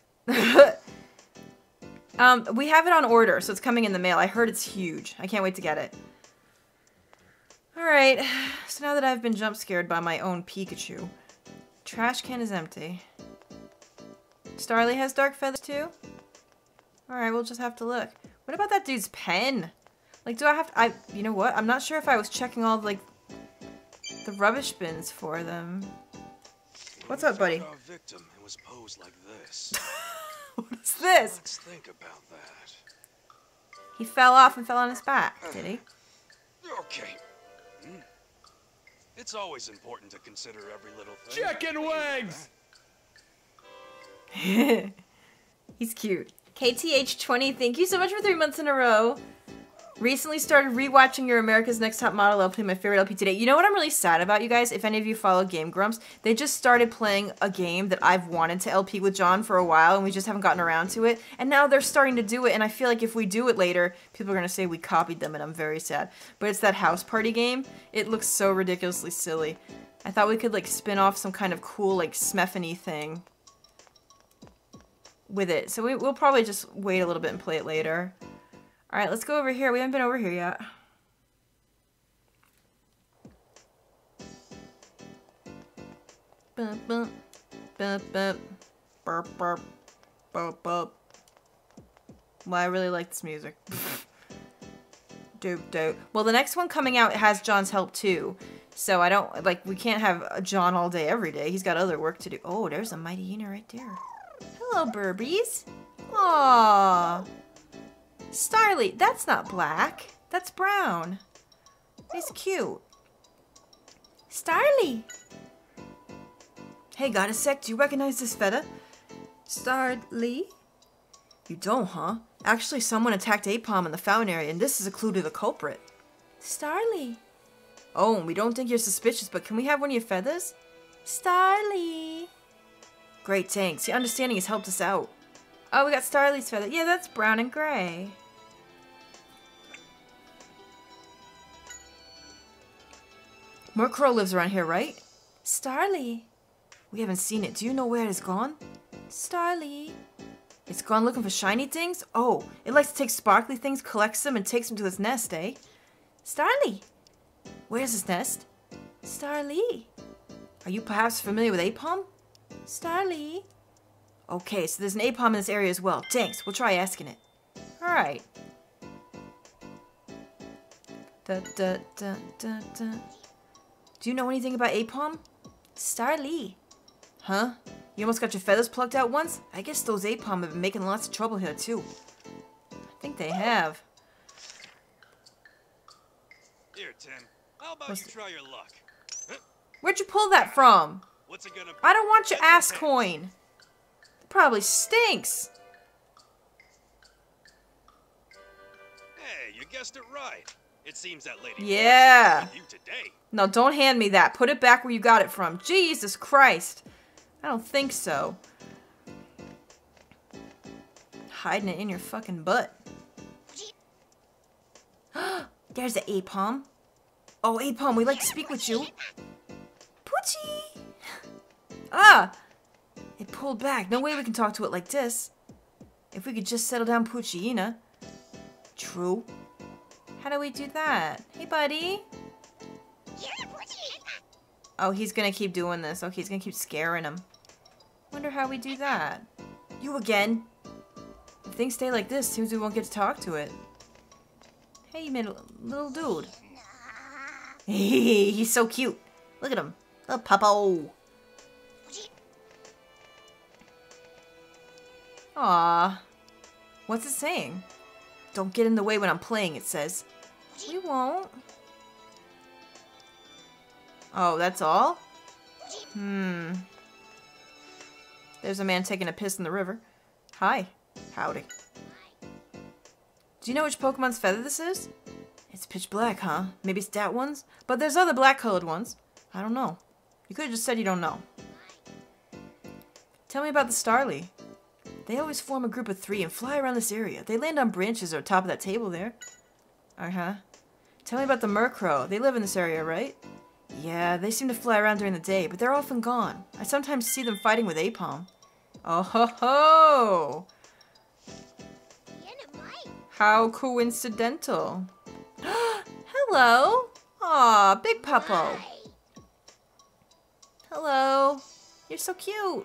um, we have it on order, so it's coming in the mail. I heard it's huge. I can't wait to get it. Alright, so now that I've been jump scared by my own Pikachu, trash can is empty. Starly has dark feathers too? Alright, we'll just have to look. What about that dude's pen? Like, do I have to, I, you know what? I'm not sure if I was checking all, like, the rubbish bins for them. What's up, buddy? Our victim was posed like this. What is this? Let's think about that. He fell off and fell on his back, did he? Okay. Hmm. It's always important to consider every little thing. Chicken wings! He's cute. K T H twenty, thank you so much for three months in a row. Recently started rewatching your America's Next Top Model L P, my favorite L P today. You know what I'm really sad about, you guys? If any of you follow Game Grumps, they just started playing a game that I've wanted to L P with John for a while, and we just haven't gotten around to it. And now they're starting to do it, and I feel like if we do it later, people are going to say we copied them, and I'm very sad. But it's that house party game. It looks so ridiculously silly. I thought we could, like, spin off some kind of cool, like, Smethany thing with it. So we, we'll probably just wait a little bit and play it later. Alright, let's go over here. We haven't been over here yet. Bump, bump, bump, bump, burp, burp, burp, burp. Well, I really like this music. Dope, dope. Well, the next one coming out has John's help too. So I don't, like, we can't have John all day every day. He's got other work to do. Oh, there's a mighty hyena right there. Hello, Burbies. Aww. Starly, that's not black. That's brown. He's cute. Starly. Hey, got a sec? Do you recognize this feather? Starly? You don't, huh? Actually, someone attacked Apom in the fountain area, and this is a clue to the culprit. Starly. Oh, we don't think you're suspicious, but can we have one of your feathers? Starly. Great, thanks. Your understanding has helped us out. Oh, we got Starly's feather. Yeah, that's brown and gray. Murkrow lives around here, right? Starly. We haven't seen it. Do you know where it has gone? Starly. It's gone looking for shiny things? Oh, it likes to take sparkly things, collects them, and takes them to its nest, eh? Starly. Where's his nest? Starly. Are you perhaps familiar with Apom? Starly. Okay, so there's an Apom in this area as well. Thanks, we'll try asking it. Alright. Da, da, da, da, da. Do you know anything about Apom? Starly. Huh? You almost got your feathers plucked out once? I guess those Apom have been making lots of trouble here too. I think they have. Here, Tim. How about What's you try your luck? Huh? Where'd you pull that from? What's it gonna be? I don't want your Check ass your coin. It probably stinks. Hey, you guessed it right. It seems that lady Yeah. with you today. No, don't hand me that. Put it back where you got it from. Jesus Christ. I don't think so. Hiding it in your fucking butt. There's the Apom. Oh, Apom, we'd like to speak with you. Poochie! Ah! It pulled back. No way we can talk to it like this. If we could just settle down Poochieina. True. How do we do that? Hey, buddy. Oh, he's gonna keep doing this. Okay, he's gonna keep scaring him. Wonder how we do that. You again? If things stay like this, seems we won't get to talk to it. Hey, you little, little dude. He's so cute. Look at him. Little puppo. Aw. What's it saying? Don't get in the way when I'm playing, it says. We won't. Oh, that's all? Hmm. There's a man taking a piss in the river. Hi. Howdy. Do you know which Pokemon's feather this is? It's pitch black, huh? Maybe it's that one's? But there's other black-colored ones. I don't know. You could have just said you don't know. Tell me about the Starly. They always form a group of three and fly around this area. They land on branches or top of that table there. Uh-huh. Tell me about the Murkrow. They live in this area, right? Yeah, they seem to fly around during the day, but they're often gone. I sometimes see them fighting with Apom. Oh ho ho! How coincidental. Hello! Aw, Big Puppo. Hello. You're so cute.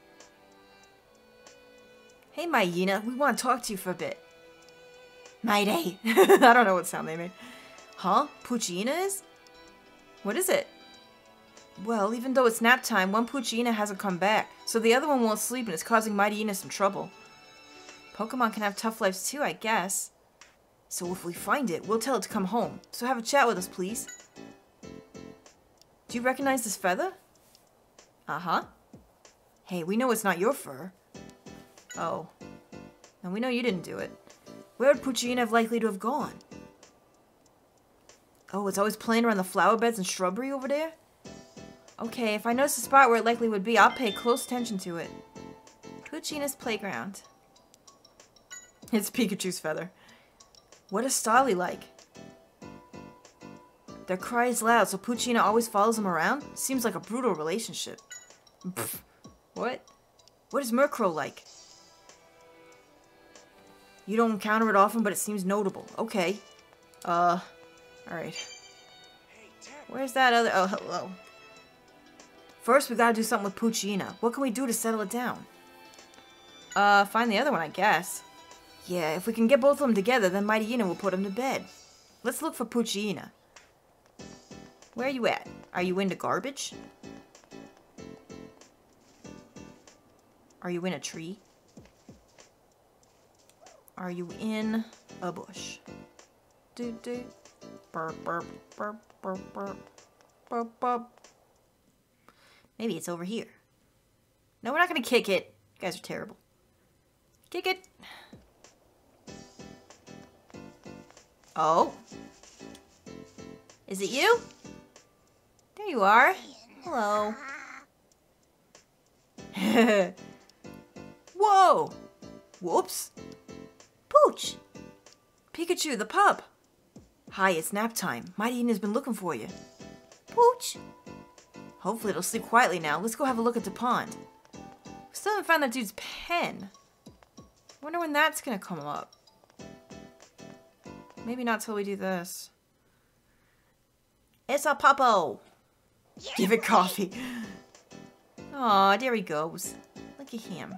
Hey, Myena, we want to talk to you for a bit. Mayday. I don't know what sound they made. Huh? Poochieina is? What is it? Well, even though it's nap time, one Poochieina hasn't come back, so the other one won't sleep and it's causing Mightyena some trouble. Pokemon can have tough lives too, I guess. So if we find it, we'll tell it to come home. So have a chat with us, please. Do you recognize this feather? Uh-huh. Hey, we know it's not your fur. Oh. And we know you didn't do it. Where would Poochieina have likely to have gone? Oh, it's always playing around the flower beds and shrubbery over there? Okay, if I notice a spot where it likely would be, I'll pay close attention to it. Poochieina's playground. It's Pikachu's feather. What is Starly like? Their cry is loud, so Poochieina always follows them around? Seems like a brutal relationship. Pfft. What? What is Murkrow like? You don't encounter it often, but it seems notable. Okay. Uh, alright. Where's that other... Oh, hello. First, we gotta do something with Poochieina. What can we do to settle it down? Uh, find the other one, I guess. Yeah, if we can get both of them together, then Mightyena will put them to bed. Let's look for Poochieina. Where are you at? Are you into garbage? Are you in a tree? Are you in a bush? Do do. Burp burp burp burp burp burp burp. Maybe it's over here. No, we're not gonna kick it. You guys are terrible. Kick it. Oh. Is it you? There you are. Hello. Whoa. Whoops. Pooch. Pikachu, the pup. Hi, it's nap time. Mighty Ian has been looking for you. Pooch. Hopefully it'll sleep quietly now. Let's go have a look at the pond. We still haven't found that dude's pen. Wonder when that's gonna come up. Maybe not till we do this. It's a puppo. Give it coffee. Aw, there he goes. Look at him.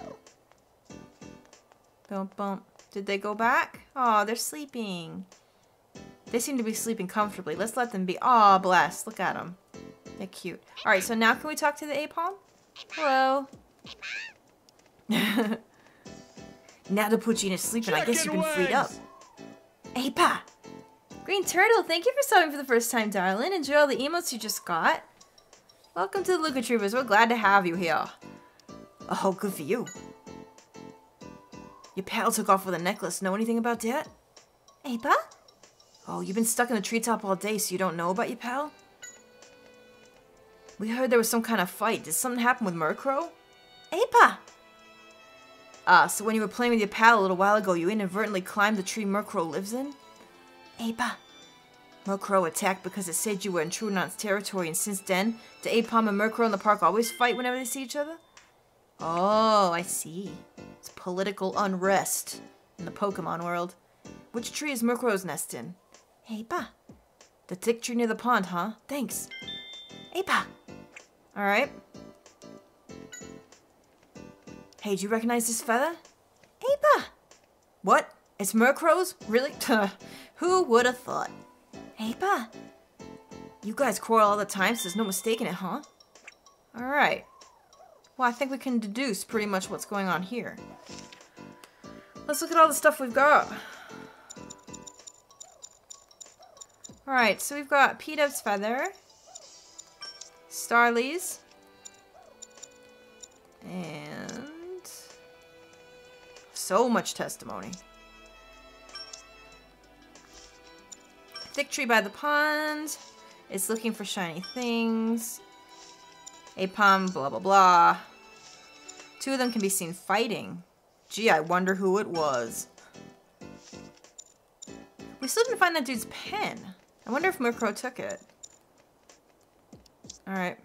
Bump, bump. Did they go back? Aw, they're sleeping. They seem to be sleeping comfortably. Let's let them be. Aw, bless. Look at them. They're cute. Alright, so now can we talk to the A-Palm? Hello. Now the Poochine is sleeping, I guess you've been freed up. Apa! Green Turtle, thank you for subbing for the first time, darling. Enjoy all the emotes you just got. Welcome to the Lucahjin. We're glad to have you here. Oh, good for you. Your pal took off with a necklace. Know anything about that? Apa? Oh, you've been stuck in the treetop all day, so you don't know about your pal? We heard there was some kind of fight. Did something happen with Murkrow? Apa! Ah, so when you were playing with your pal a little while ago, you inadvertently climbed the tree Murkrow lives in? Apa. Murkrow attacked because it said you were intruding on its territory, and since then, the A-Palm and Murkrow in the park always fight whenever they see each other? Oh, I see. It's political unrest in the Pokemon world. Which tree is Murkrow's nest in? Apa. The thick tree near the pond, huh? Thanks. Apa. Alright. Hey, do you recognize this feather? Apa. What? It's Murkrow's? Really? Who would have thought? Apa. You guys quarrel all the time, so there's no mistaking it, huh? Alright. Well, I think we can deduce pretty much what's going on here. Let's look at all the stuff we've got. Alright, so we've got P-Dub's feather, Starly's, and so much testimony. Thick tree by the pond. It's looking for shiny things. A-Palm, blah blah blah. Two of them can be seen fighting. Gee, I wonder who it was. We still didn't find that dude's pen. I wonder if Murkrow took it. Alright.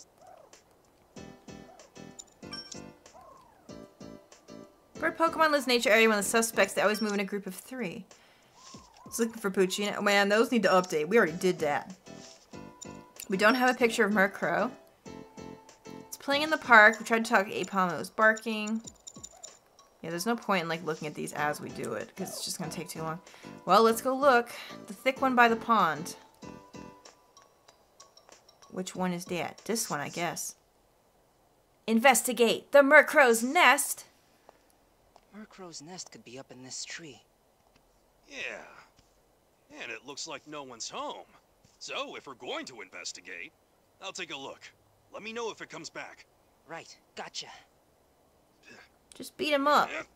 Bird Pokemon lives in nature area when the suspects, they always move in a group of three. It's looking for Poochie. Man, those need to update. We already did that. We don't have a picture of Murkrow. It's playing in the park. We tried to talk to A-Palm. It was barking. Yeah, there's no point in like looking at these as we do it, because it's just going to take too long. Well, let's go look. The thick one by the pond. Which one is that? This one, I guess. Investigate the Murkrow's nest. Murkrow's nest could be up in this tree. Yeah. And it looks like no one's home. So, if we're going to investigate, I'll take a look. Let me know if it comes back. Right, gotcha. Just beat him up. Here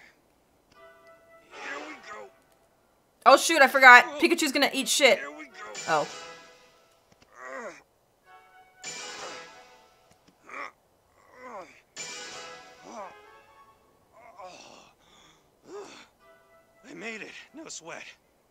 we go. Oh shoot, I forgot. Pikachu's gonna eat shit. Here we go. Oh. I made it. No sweat.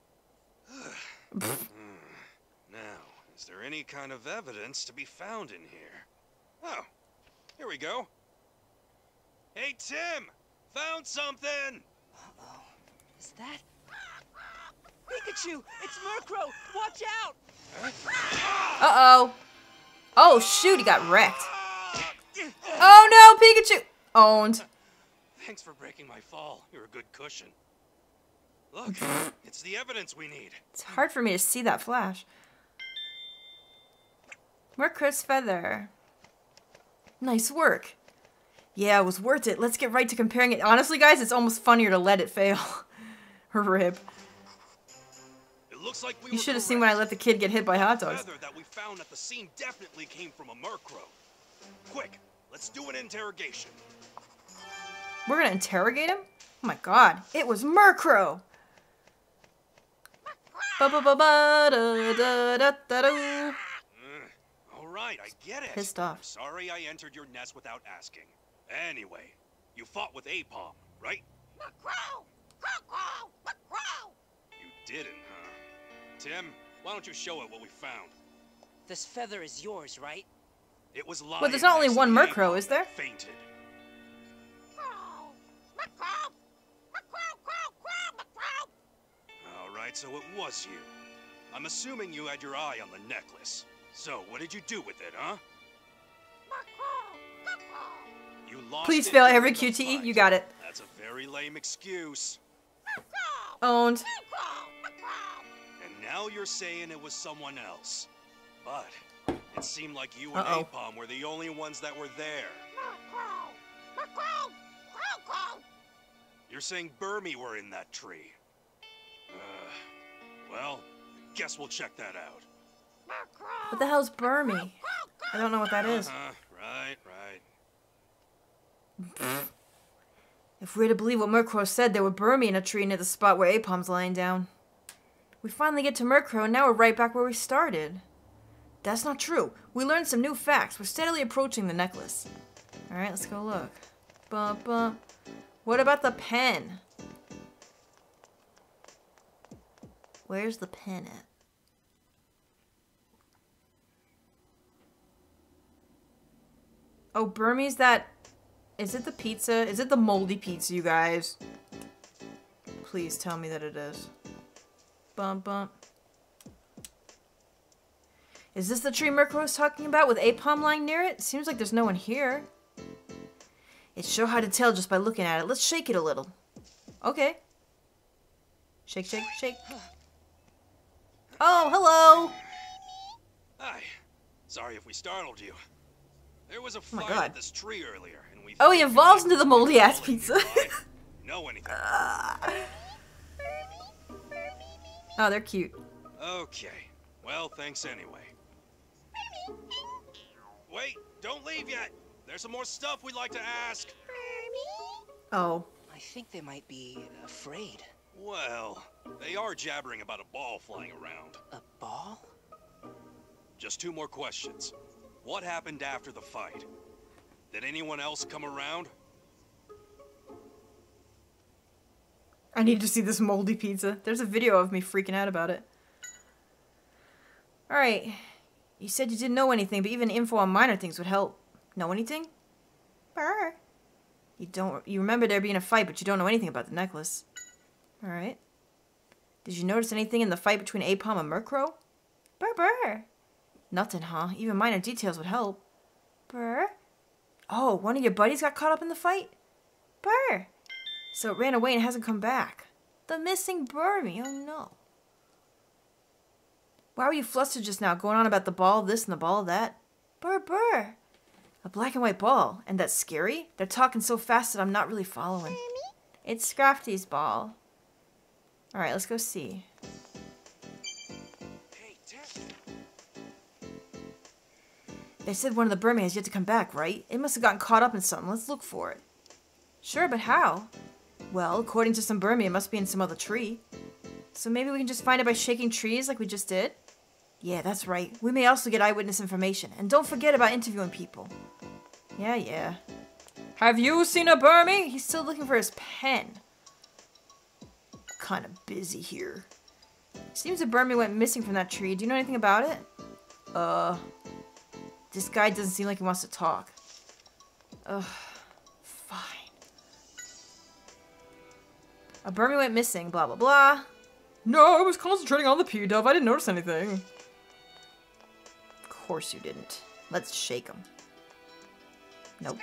Now, is there any kind of evidence to be found in here? Oh, here we go. Hey, Tim! Found something! Uh-oh. Is that... Pikachu! It's Murkrow! Watch out! Uh-oh. Oh shoot, he got wrecked. Oh no, Pikachu! Owned. Thanks for breaking my fall. You're a good cushion. Look, it's the evidence we need. It's hard for me to see that flash. Murkrow's feather. Nice work. Yeah, it was worth it. Let's get right to comparing it. Honestly, guys, it's almost funnier to let it fail. Rip. It looks like we You were should have seen when I let the kid get hit by hot dogs. feather that we found at the scene definitely came from a Murkrow. Quick, let's do an interrogation. We're gonna interrogate him? Oh my god, it was Murkrow! Ba ba ba ba da da da da da. All right, I get it. Pissed off. I'm sorry I entered your nest without asking. Anyway, you fought with Apom, right? Murkrow! Murkrow! Murkrow! You didn't, huh? Tim, why don't you show it what we found? This feather is yours, right? It was lying. Well, there's not only next to one the Murkrow, Apom is there? that Fainted. Murkrow! Murkrow! Crow! Crow! Murkrow! All right, so it was you. I'm assuming you had your eye on the necklace. So, what did you do with it, huh? Murkrow! Murkrow! You lost Please it fail during every the Q T E. fight. You got it. That's a very lame excuse. Murkrow! Owned. Murkrow! Murkrow! And now you're saying it was someone else. But it seemed like you and Uh-oh. Apom were the only ones that were there. Murkrow! Murkrow! Crow! Crow! You're saying Burmy were in that tree. Uh, well, guess we'll check that out. Murkrow! What the hell's Burmy? I don't know what that is. Uh-huh, right, right. If we're to believe what Murkrow said, there were Burmy in a tree near the spot where Apom's lying down. We finally get to Murkrow, and now we're right back where we started. That's not true. We learned some new facts. We're steadily approaching the necklace. Alright, let's go look. Bum, bum. What about the pen? Where's the pen at? Oh, Burmese, that... Is it the pizza? Is it the moldy pizza, you guys? Please tell me that it is. Bump, bump. Is this the tree Murkrow was talking about with Apom lying near it? Seems like there's no one here. It's sure hard to tell just by looking at it. Let's shake it a little. Okay. Shake, shake, shake. Oh, hello! Hi. Sorry if we startled you. There was a my fight God. at this tree earlier, and we... Oh, he thought evolves we into the might moldy ass know pizza. anything. Know anything? Oh, they're cute. Okay. Well, thanks anyway. Wait, don't leave yet. There's some more stuff we'd like to ask. Oh. I think they might be afraid. Well, they are jabbering about a ball flying around. A ball? Just two more questions. What happened after the fight? Did anyone else come around? I need to see this moldy pizza. There's a video of me freaking out about it. Alright. You said you didn't know anything, but even info on minor things would help. Know anything? Brr. You don't. You remember there being a fight, but you don't know anything about the necklace. Alright. Did you notice anything in the fight between Apom and Murkrow? Brr brr. Nothing, huh? Even minor details would help. Brr. Oh, one of your buddies got caught up in the fight? Brr. So it ran away and hasn't come back. The missing Burmy, oh no. Why were you flustered just now, going on about the ball this and the ball that? Brr brr. A black and white ball, and that's scary? They're talking so fast that I'm not really following. It's Scrafty's ball. Alright, let's go see. Hey, Tim. They said one of the Burmy has yet to come back, right? It must have gotten caught up in something. Let's look for it. Sure, but how? Well, according to some Burmy, it must be in some other tree. So maybe we can just find it by shaking trees like we just did? Yeah, that's right. We may also get eyewitness information. And don't forget about interviewing people. Yeah, yeah. Have you seen a Burmy? He's still looking for his pen. Kind of busy here. Seems a Burmy went missing from that tree. Do you know anything about it? Uh... This guy doesn't seem like he wants to talk. Ugh. Fine. A Burmy went missing, blah blah blah. No, I was concentrating on the P-Dove. I didn't notice anything. Of course you didn't. Let's shake him. Nope.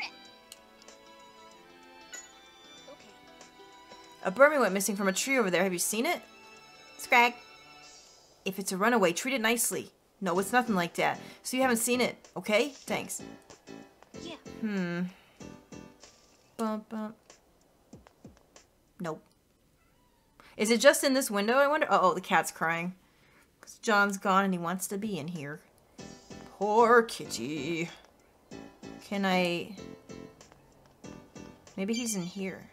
Okay. A Burmy went missing from a tree over there. Have you seen it? Scrag. If it's a runaway, treat it nicely. No, it's nothing like that. So you haven't seen it, okay? Thanks. Yeah. Hmm. Bump, bump. Nope. Is it just in this window, I wonder? Oh, oh, the cat's crying. Because John's gone and he wants to be in here. Poor kitty. Can I... Maybe he's in here.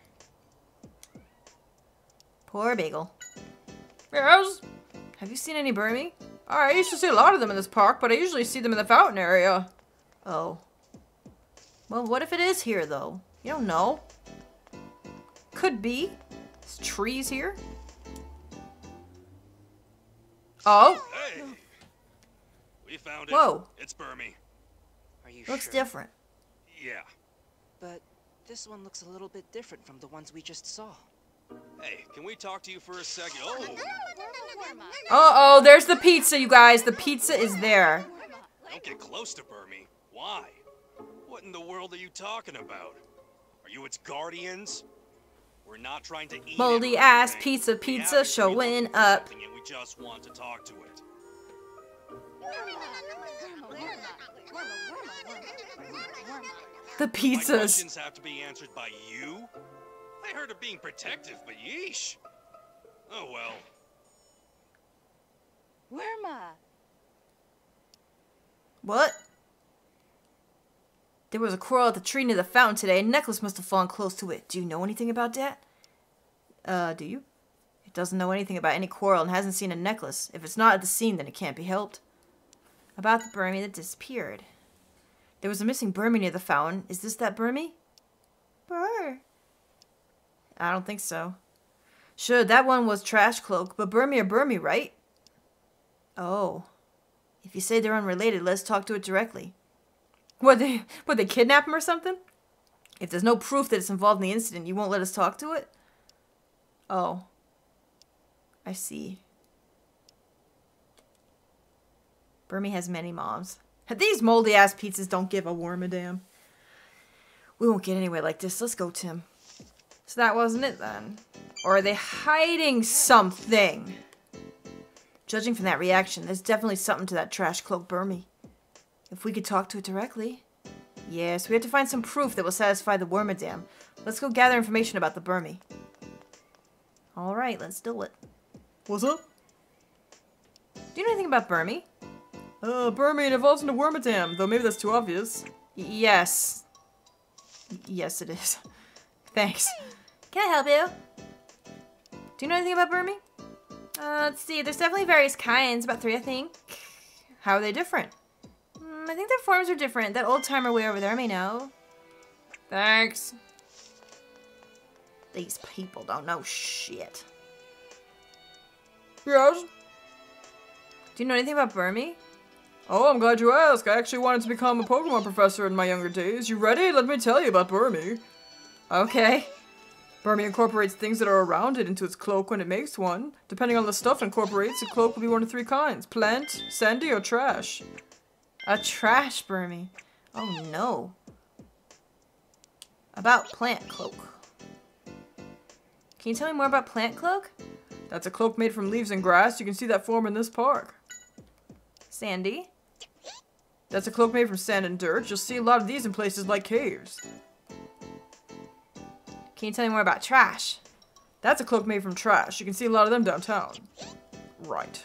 Poor Bagel. Yes? Have you seen any Burmy? I used to see a lot of them in this park, but I usually see them in the fountain area. Oh. Well, what if it is here, though? You don't know. Could be. There's trees here. Oh. Hey! We found it. Whoa. It's Burmy. Are you Looks sure? different. Yeah. But this one looks a little bit different from the ones we just saw. Hey, can we talk to you for a second? Oh! Uh-oh, there's the pizza, you guys. The pizza is there. Don't get close to Burmy. Why? What in the world are you talking about? Are you its guardians? We're not trying to eat Moldy it or ass anything. pizza We pizza happen to be showing looking for up. something and we just want to talk to it. The My pizzas. questions have to be answered by you? I heard of being protective, but yeesh. Oh well. Worma! What? There was a coral at the tree near the fountain today. A necklace must have fallen close to it. Do you know anything about that? Uh, do you? It doesn't know anything about any coral and hasn't seen a necklace. If it's not at the scene, then it can't be helped. About the Burmy that disappeared. There was a missing Burmy near the fountain. Is this that Burmy? Burr. I don't think so. Sure, that one was Trash Cloak, but Burmy or Burmy, right? Oh. If you say they're unrelated, let's talk to it directly. What, they, what, they kidnap him or something? If there's no proof that it's involved in the incident, you won't let us talk to it? Oh. I see. Burmy has many moms. These moldy-ass pizzas don't give a worm a damn. We won't get anywhere like this. Let's go, Tim. So that wasn't it, then. Or are they hiding something? Judging from that reaction, there's definitely something to that Trash Cloak Burmy. If we could talk to it directly. Yes, we have to find some proof that will satisfy the Wormadam. Let's go gather information about the Burmy. Alright, let's do it. What's up? Do you know anything about Burmy? Uh, Burmy evolves into Wormadam, though maybe that's too obvious. Y yes. Y yes, it is. Thanks. Can I help you? Do you know anything about Burmy? Uh, let's see. There's definitely various kinds. About three, I think. How are they different? Mm, I think their forms are different. That old-timer way over there may know. Thanks. These people don't know shit. Yes? Do you know anything about Burmy? Oh, I'm glad you asked. I actually wanted to become a Pokemon professor in my younger days. You ready? Let me tell you about Burmy. Okay. Burmy incorporates things that are around it into its cloak when it makes one. Depending on the stuff it incorporates, a cloak will be one of three kinds. Plant, sandy, or trash. A trash Burmy. Oh no. About Plant Cloak. Can you tell me more about Plant Cloak? That's a cloak made from leaves and grass. You can see that form in this park. Sandy. That's a cloak made from sand and dirt. You'll see a lot of these in places like caves. Can you tell me more about Trash? That's a cloak made from trash. You can see a lot of them downtown. Right.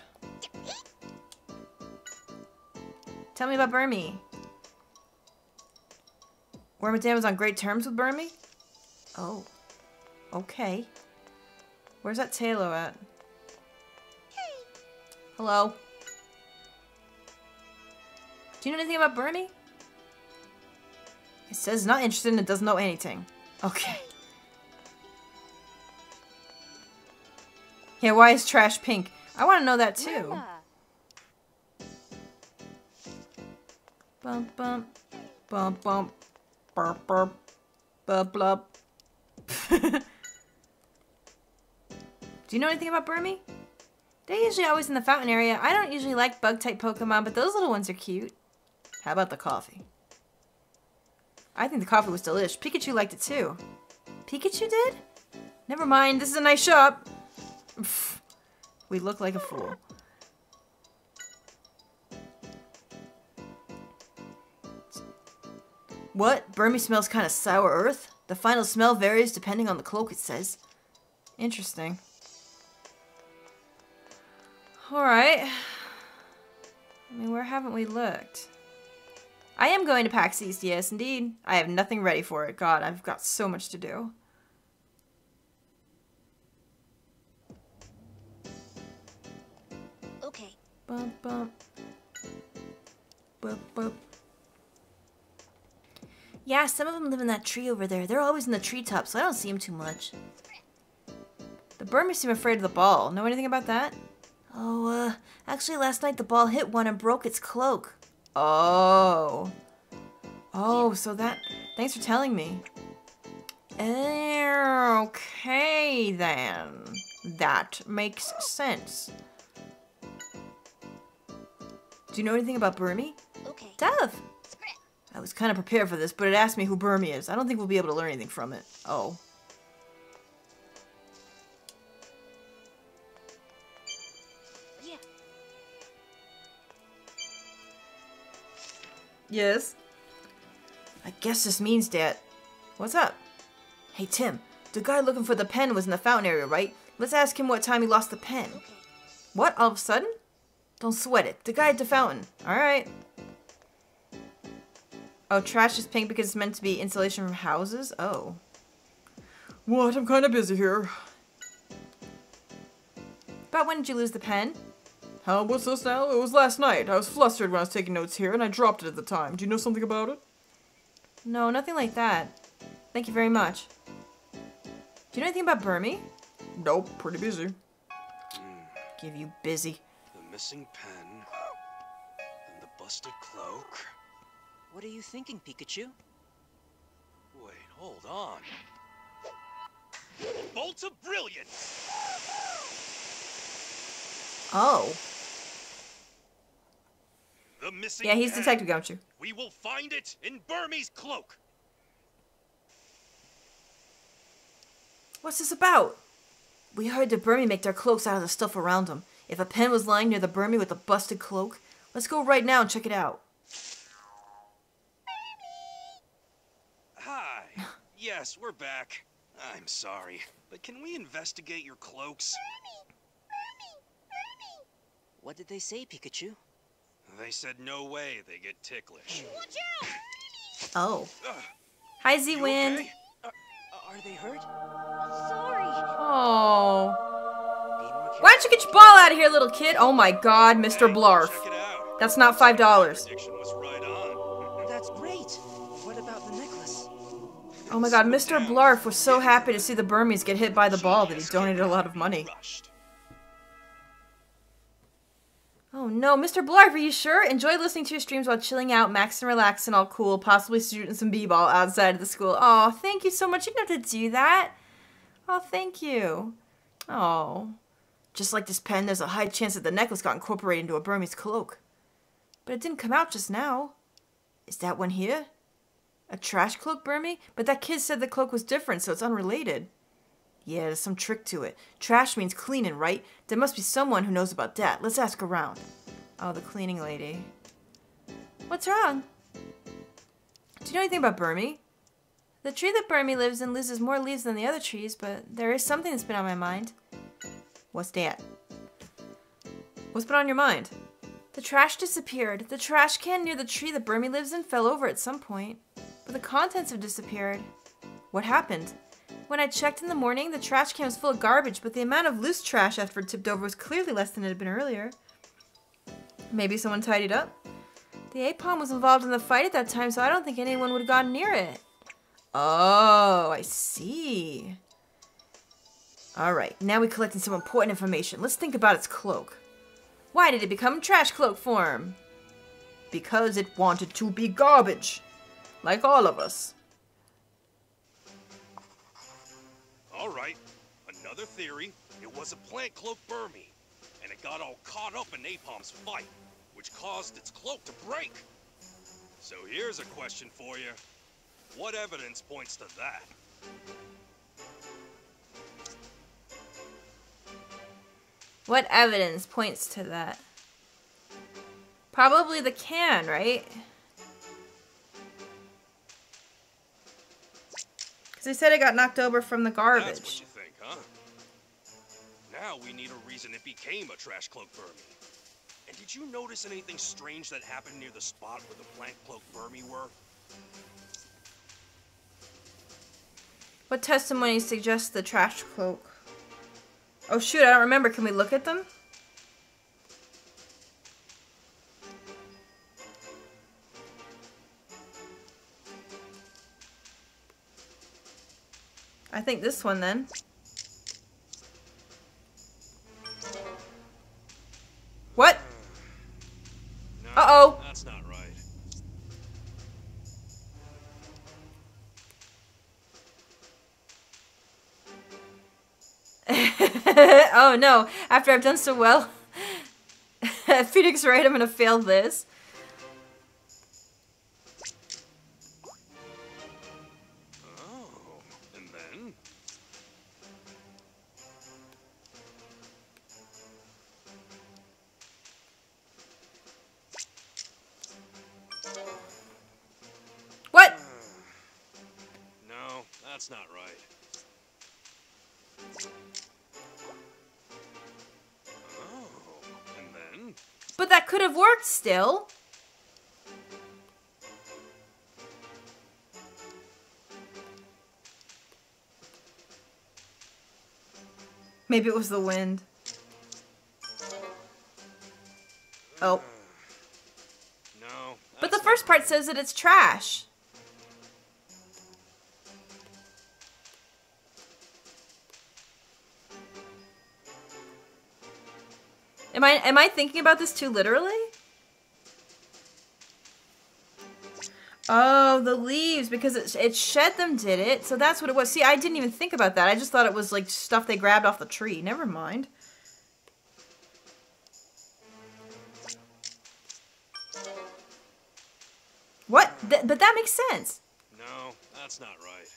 Tell me about Burmy. Wormadam is on great terms with Burmy? Oh. Okay. Where's that Taylor at? Hello? Do you know anything about Burmy? It says it's not interested and it doesn't know anything. Okay. Yeah, why is trash pink? I want to know that too. Bump bump. Bump bump. Burp burp. Bub blub. Do you know anything about Burmy? They're usually always in the fountain area. I don't usually like bug-type Pokemon, but those little ones are cute. How about the coffee? I think the coffee was delish. Pikachu liked it too. Pikachu did? Never mind, this is a nice shop. We look like a fool. What? Burmy smells kind of sour earth? The final smell varies depending on the cloak, it says. Interesting. Alright. I mean, where haven't we looked? I am going to PAX East, yes, indeed. I have nothing ready for it. God, I've got so much to do. Okay. Bump, bump. Bump, bump. Yeah, some of them live in that tree over there. They're always in the treetops, so I don't see them too much. The Burmese seem afraid of the ball. Know anything about that? Oh, uh, actually last night the ball hit one and broke its cloak. Oh. Oh, so that... Thanks for telling me. Okay, then. That makes sense. Do you know anything about Burmy? Okay. Dove! I was kind of prepared for this, but it asked me who Burmy is. I don't think we'll be able to learn anything from it. Oh. Yeah. Yes? I guess this means that... What's up? Hey, Tim. The guy looking for the pen was in the fountain area, right? Let's ask him what time he lost the pen. Okay. What? All of a sudden? Don't sweat it. The guy at the fountain. Alright. Oh, trash is pink because it's meant to be insulation from houses? Oh. What? I'm kind of busy here. About when did you lose the pen? Huh? What's this now? It was last night. I was flustered when I was taking notes here, and I dropped it at the time. Do you know something about it? No, nothing like that. Thank you very much. Do you know anything about Burmy? Nope. Pretty busy. Give you busy. The missing pen. And the busted cloak. What are you thinking, Pikachu? Wait, hold on. Bolt of brilliance! Oh. The missing Yeah, he's pen. Detective Gumshoe. We will find it in Burmy's cloak. What's this about? We heard the Burmy make their cloaks out of the stuff around them. If a pen was lying near the Burmy with a busted cloak, let's go right now and check it out. Hi. Yes, we're back. I'm sorry, but can we investigate your cloaks? What did they say, Pikachu? They said no way they get ticklish. Watch out! Oh. Ugh, Hi, you Z-Wind. okay? Are, are they hurt? Sorry. Oh. Be more careful. Why don't you get your ball out of here, little kid? Oh my god, Mister Hey, Blarf. check it out. That's not five dollars. Prediction was right on. That's great. What about the necklace? Oh my god, Mister Blarf was so happy to see the Burmese get hit by the ball that he donated a lot of money. Rushed. Oh no, Mister Blarf, are you sure? Enjoy listening to your streams while chilling out, maxing and relaxing, all cool, possibly shooting some b-ball outside of the school. Oh, thank you so much. You didn't have to do that. Oh, thank you. Oh. Just like this pen, there's a high chance that the necklace got incorporated into a Burmese cloak. But it didn't come out just now. Is that one here? A trash cloak, Burmy? But that kid said the cloak was different, so it's unrelated. Yeah, there's some trick to it. Trash means cleaning, right? There must be someone who knows about that. Let's ask around. Oh, the cleaning lady. What's wrong? Do you know anything about Burmy? The tree that Burmy lives in loses more leaves than the other trees, but there is something that's been on my mind. What's that? What's been on your mind? The trash disappeared. The trash can near the tree that Burmy lives in fell over at some point. But the contents have disappeared. What happened? When I checked in the morning, the trash can was full of garbage, but the amount of loose trash after it tipped over was clearly less than it had been earlier. Maybe someone tidied up? The A-Palm was involved in the fight at that time, so I don't think anyone would have gone near it. Oh, I see. Alright, now we're collecting some important information. Let's think about its cloak. Why did it become trash cloak form? Because it wanted to be garbage. Like all of us. All right, another theory. It was a plant cloak Burmy, and it got all caught up in Napalm's fight, which caused its cloak to break. So here's a question for you. What evidence points to that? What evidence points to that? Probably the can, right? They said it got knocked over from the garbage. That's what you think, huh? Now we need a reason it became a trash cloak Burmy. And did you notice anything strange that happened near the spot where the plant cloak Burmy were? What testimony suggests the trash cloak? Oh shoot, I don't remember. Can we look at them? I think this one then. What? No, Uh-oh. That's not right. Oh no, after I've done so well. Phoenix Wright, I'm gonna fail this. Oh, and then? What? No, that's not right. Oh, and then? But that could have worked still. Maybe it was the wind. Oh. No. But the that's first not part right. says that it's trash. Am I am I thinking about this too literally? Oh, the leaves, because it, it shed them, did it? So that's what it was. See, I didn't even think about that. I just thought it was like stuff they grabbed off the tree. Never mind. What? Th but that makes sense. No, that's not right.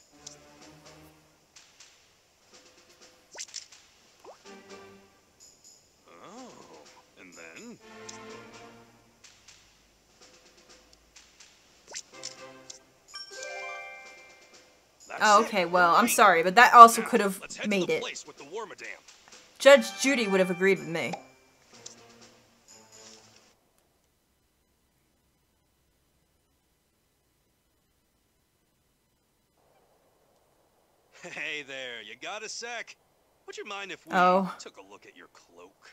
Oh, and then? That's Oh, it. okay, well, We're I'm right. sorry, but that also Now, could have let's head made to the it. place with the Wormadam. Judge Judy would have agreed with me. Hey there, you got a sec? Would you mind if we Oh. took a look at your cloak?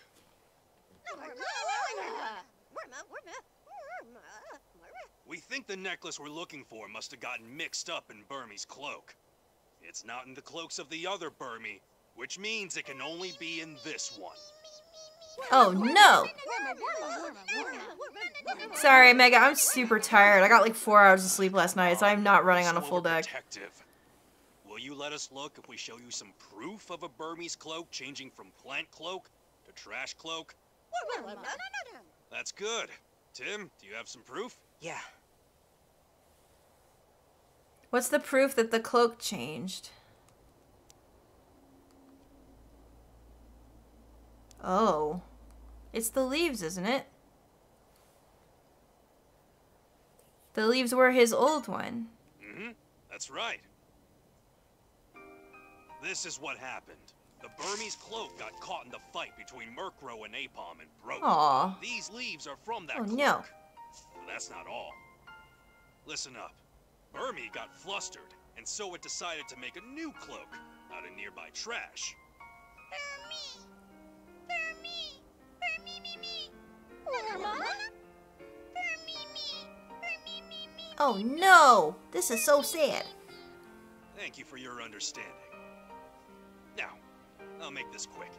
We think the necklace we're looking for must have gotten mixed up in Burmy's cloak. It's not in the cloaks of the other Burmy, which means it can only be in this one. Oh, no. Sorry, Mega, I'm super tired. I got like four hours of sleep last night, so I'm not running on a full deck. Detective, will you let us look if we show you some proof of a Burmese cloak changing from plant cloak to trash cloak? That's good. Tim, do you have some proof? Yeah. What's the proof that the cloak changed? Oh. It's the leaves, isn't it? The leaves were his old one. Mm-hmm. That's right. This is what happened. The Burmese cloak got caught in the fight between Murkrow and Apom and broke. Aw. These leaves are from that Oh, cloak. no. But that's not all. Listen up. Burmy got flustered, and so it decided to make a new cloak out of nearby trash. Oh no! This is so sad. Thank you for your understanding. Now, I'll make this quick.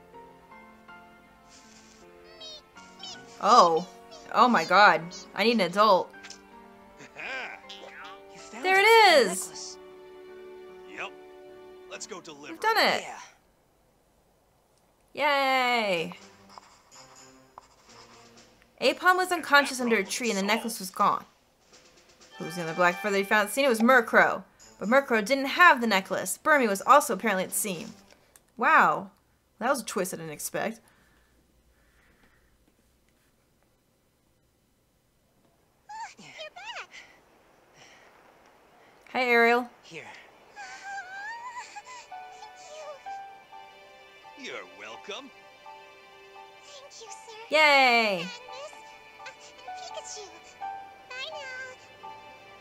Oh. Oh my god. I need an adult. You found There it The is! necklace. Yep. Let's go deliver. We've done it! Yeah. Yay! Apom was unconscious under a tree and the necklace was gone. Who was the other black feather he found at the scene? It was Murkrow. But Murkrow didn't have the necklace. Burmy was also apparently at the scene. Wow. That was a twist I didn't expect. You're back. Hi, Ariel. Here. welcome. Thank you, sir. Yay! And Miss uh, Pikachu. Bye now.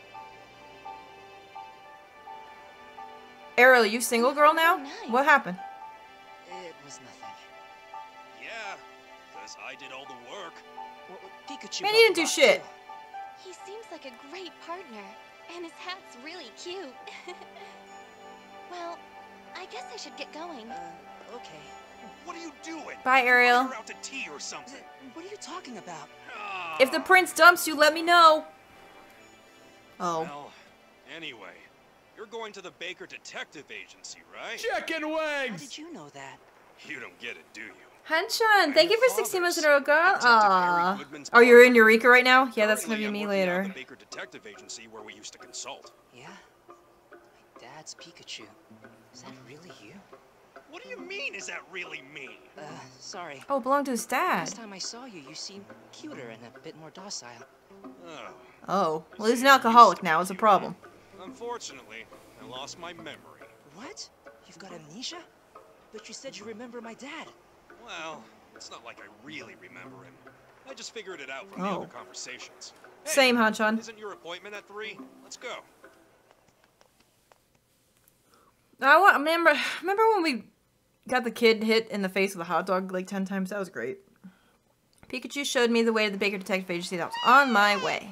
Ariel, are you single girl now? Oh, nice. What happened? It was nothing. Yeah, because I did all the work. Well, Pikachu. Man, he didn't helped do a lot, shit. too. He seems like a great partner, and his hat's really cute. Well, I guess I should get going. Uh, okay. What are you doing? Bye, Ariel. Take her out to tea or something. What are you talking about? Ah. If the prince dumps you, let me know. Oh. Well, anyway, you're going to the Baker Detective Agency, right? Chicken How wings! did you know that? You don't get it, do you? Hanchan, thank you for sixteen months in a row, girl. Detective Harry Aww. Goodman's Oh, you're in partner. Eureka right now? Yeah, that's gonna be Currently, me I'm working out later. at the Baker Detective Agency where we used to consult. Yeah. My dad's Pikachu. Is that really you? What do you mean, is that really me? Uh, sorry. Oh, belong to his dad. Last time I saw you, you seemed cuter and a bit more docile. Oh. Oh, well, he's an alcoholic now. It's a problem. Unfortunately, I lost my memory. What? You've got amnesia? But you said you remember my dad. Well, it's not like I really remember him. I just figured it out from Oh. the other conversations. Hey, Same, Hanchan. Isn't your appointment at three? Let's go. I want. Remember, remember when we got the kid hit in the face with a hot dog like ten times? That was great. Pikachu showed me the way to the Baker Detective Agency. That was on my way.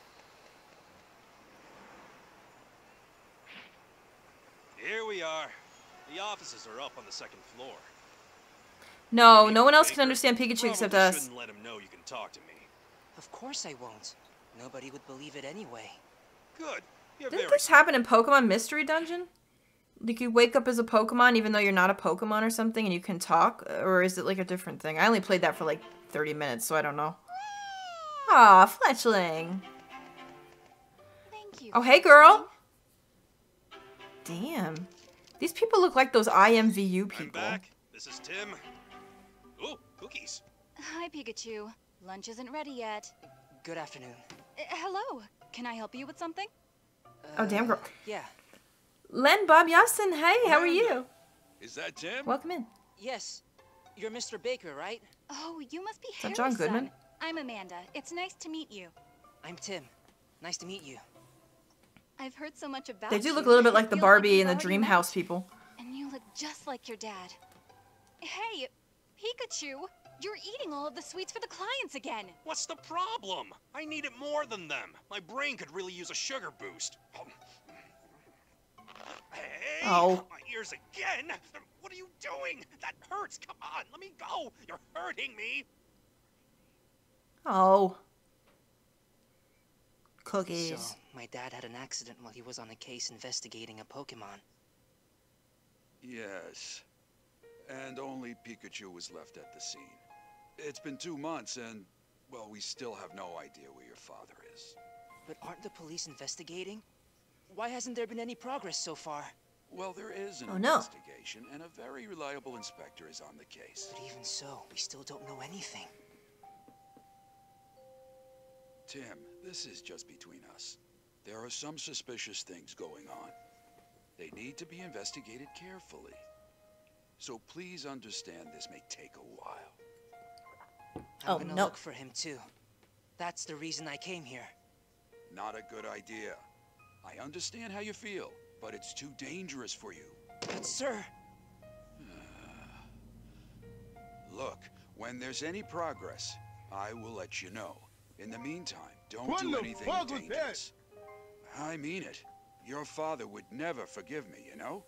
Here we are. The offices are up on the second floor. No, no one else Baker, can understand Pikachu probably except us. shouldn't let him know you can talk to me. Of course I won't. Nobody would believe it anyway. Good. You're Didn't very this smart. happen in Pokemon Mystery Dungeon? Like you wake up as a Pokemon even though you're not a Pokemon or something and you can talk? Or is it like a different thing? I only played that for like thirty minutes, so I don't know. Aw, Fletchling. Thank you. Oh, hey, girl. Damn. These people look like those I M V U I'm people. back. This is Tim. Ooh, cookies. Hi, Pikachu. Lunch isn't ready yet. Good afternoon. Uh, hello. Can I help you with something? Oh, damn, girl. Yeah. Len Bob Yassin, hey, how are you? Is that Tim? Welcome in. Yes. You're Mister Baker, right? Oh, you must be that Harry's John Goodman? son. I'm Amanda. It's nice to meet you. I'm Tim. Nice to meet you. I've heard so much about They do you. look a little bit It like the feels Barbie we've and the already Dream met. House people. And you look just like your dad. Hey, Pikachu, you're eating all of the sweets for the clients again. What's the problem? I need it more than them. My brain could really use a sugar boost. Hey, Oh. my ears again. What are you doing? That hurts. Come on, let me go. You're hurting me. Oh. Cookies. So, my dad had an accident while he was on a case investigating a Pokemon. Yes. And only Pikachu was left at the scene. It's been two months and, well, we still have no idea where your father is. But aren't the police investigating? Why hasn't there been any progress so far? Well, there is an Oh, no. investigation, and a very reliable inspector is on the case. But even so, we still don't know anything. Tim, this is just between us. There are some suspicious things going on. They need to be investigated carefully. So please understand this may take a while. I'm Oh, gonna no. look for him too. That's the reason I came here. Not a good idea. I understand how you feel, but it's too dangerous for you. But sir, Look, when there's any progress, I will let you know. In the meantime, don't What do the anything fuck was dangerous. I mean it. Your father would never forgive me, you know?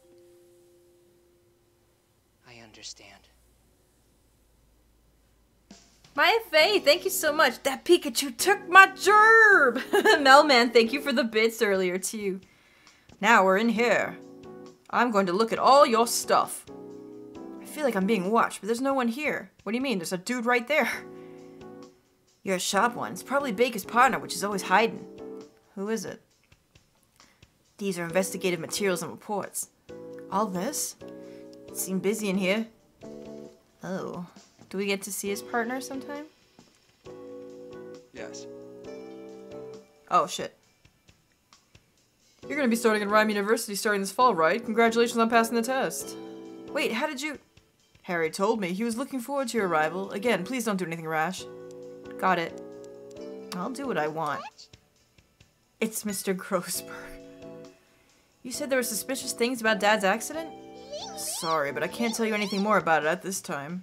I understand. My Faye, thank you so much. That Pikachu took my gerb. Melman, thank you for the bits earlier too. Now we're in here. I'm going to look at all your stuff. I feel like I'm being watched, but there's no one here. What do you mean? There's a dude right there. You're a sharp one. It's probably Baker's partner, which is always hiding. Who is it? These are investigative materials and reports. All this? It seemed busy in here. Oh. Do we get to see his partner sometime? Yes. Oh, shit. You're gonna be starting at Rhyme University starting this fall, right? Congratulations on passing the test. Wait, how did you... Harry told me he was looking forward to your arrival. Again, please don't do anything rash. Got it. I'll do what I want. It's Mister Grossberg. You said there were suspicious things about Dad's accident? Sorry, but I can't tell you anything more about it at this time.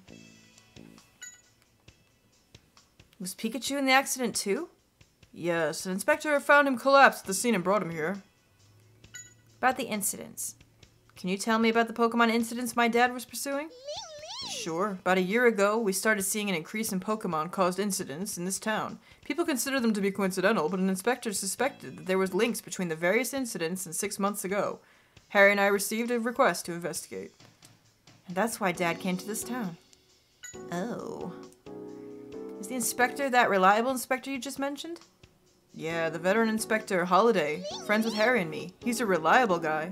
Was Pikachu in the accident too? Yes, an inspector found him collapsed at the scene and brought him here. About the incidents. Can you tell me about the Pokemon incidents my dad was pursuing? Sure. About a year ago, we started seeing an increase in Pokemon-caused incidents in this town. People consider them to be coincidental, but an inspector suspected that there was links between the various incidents and six months ago. Harry and I received a request to investigate. And that's why Dad came to this town. Oh. Is the inspector that reliable inspector you just mentioned? Yeah, the veteran inspector, Holiday. Friends with Harry and me. He's a reliable guy.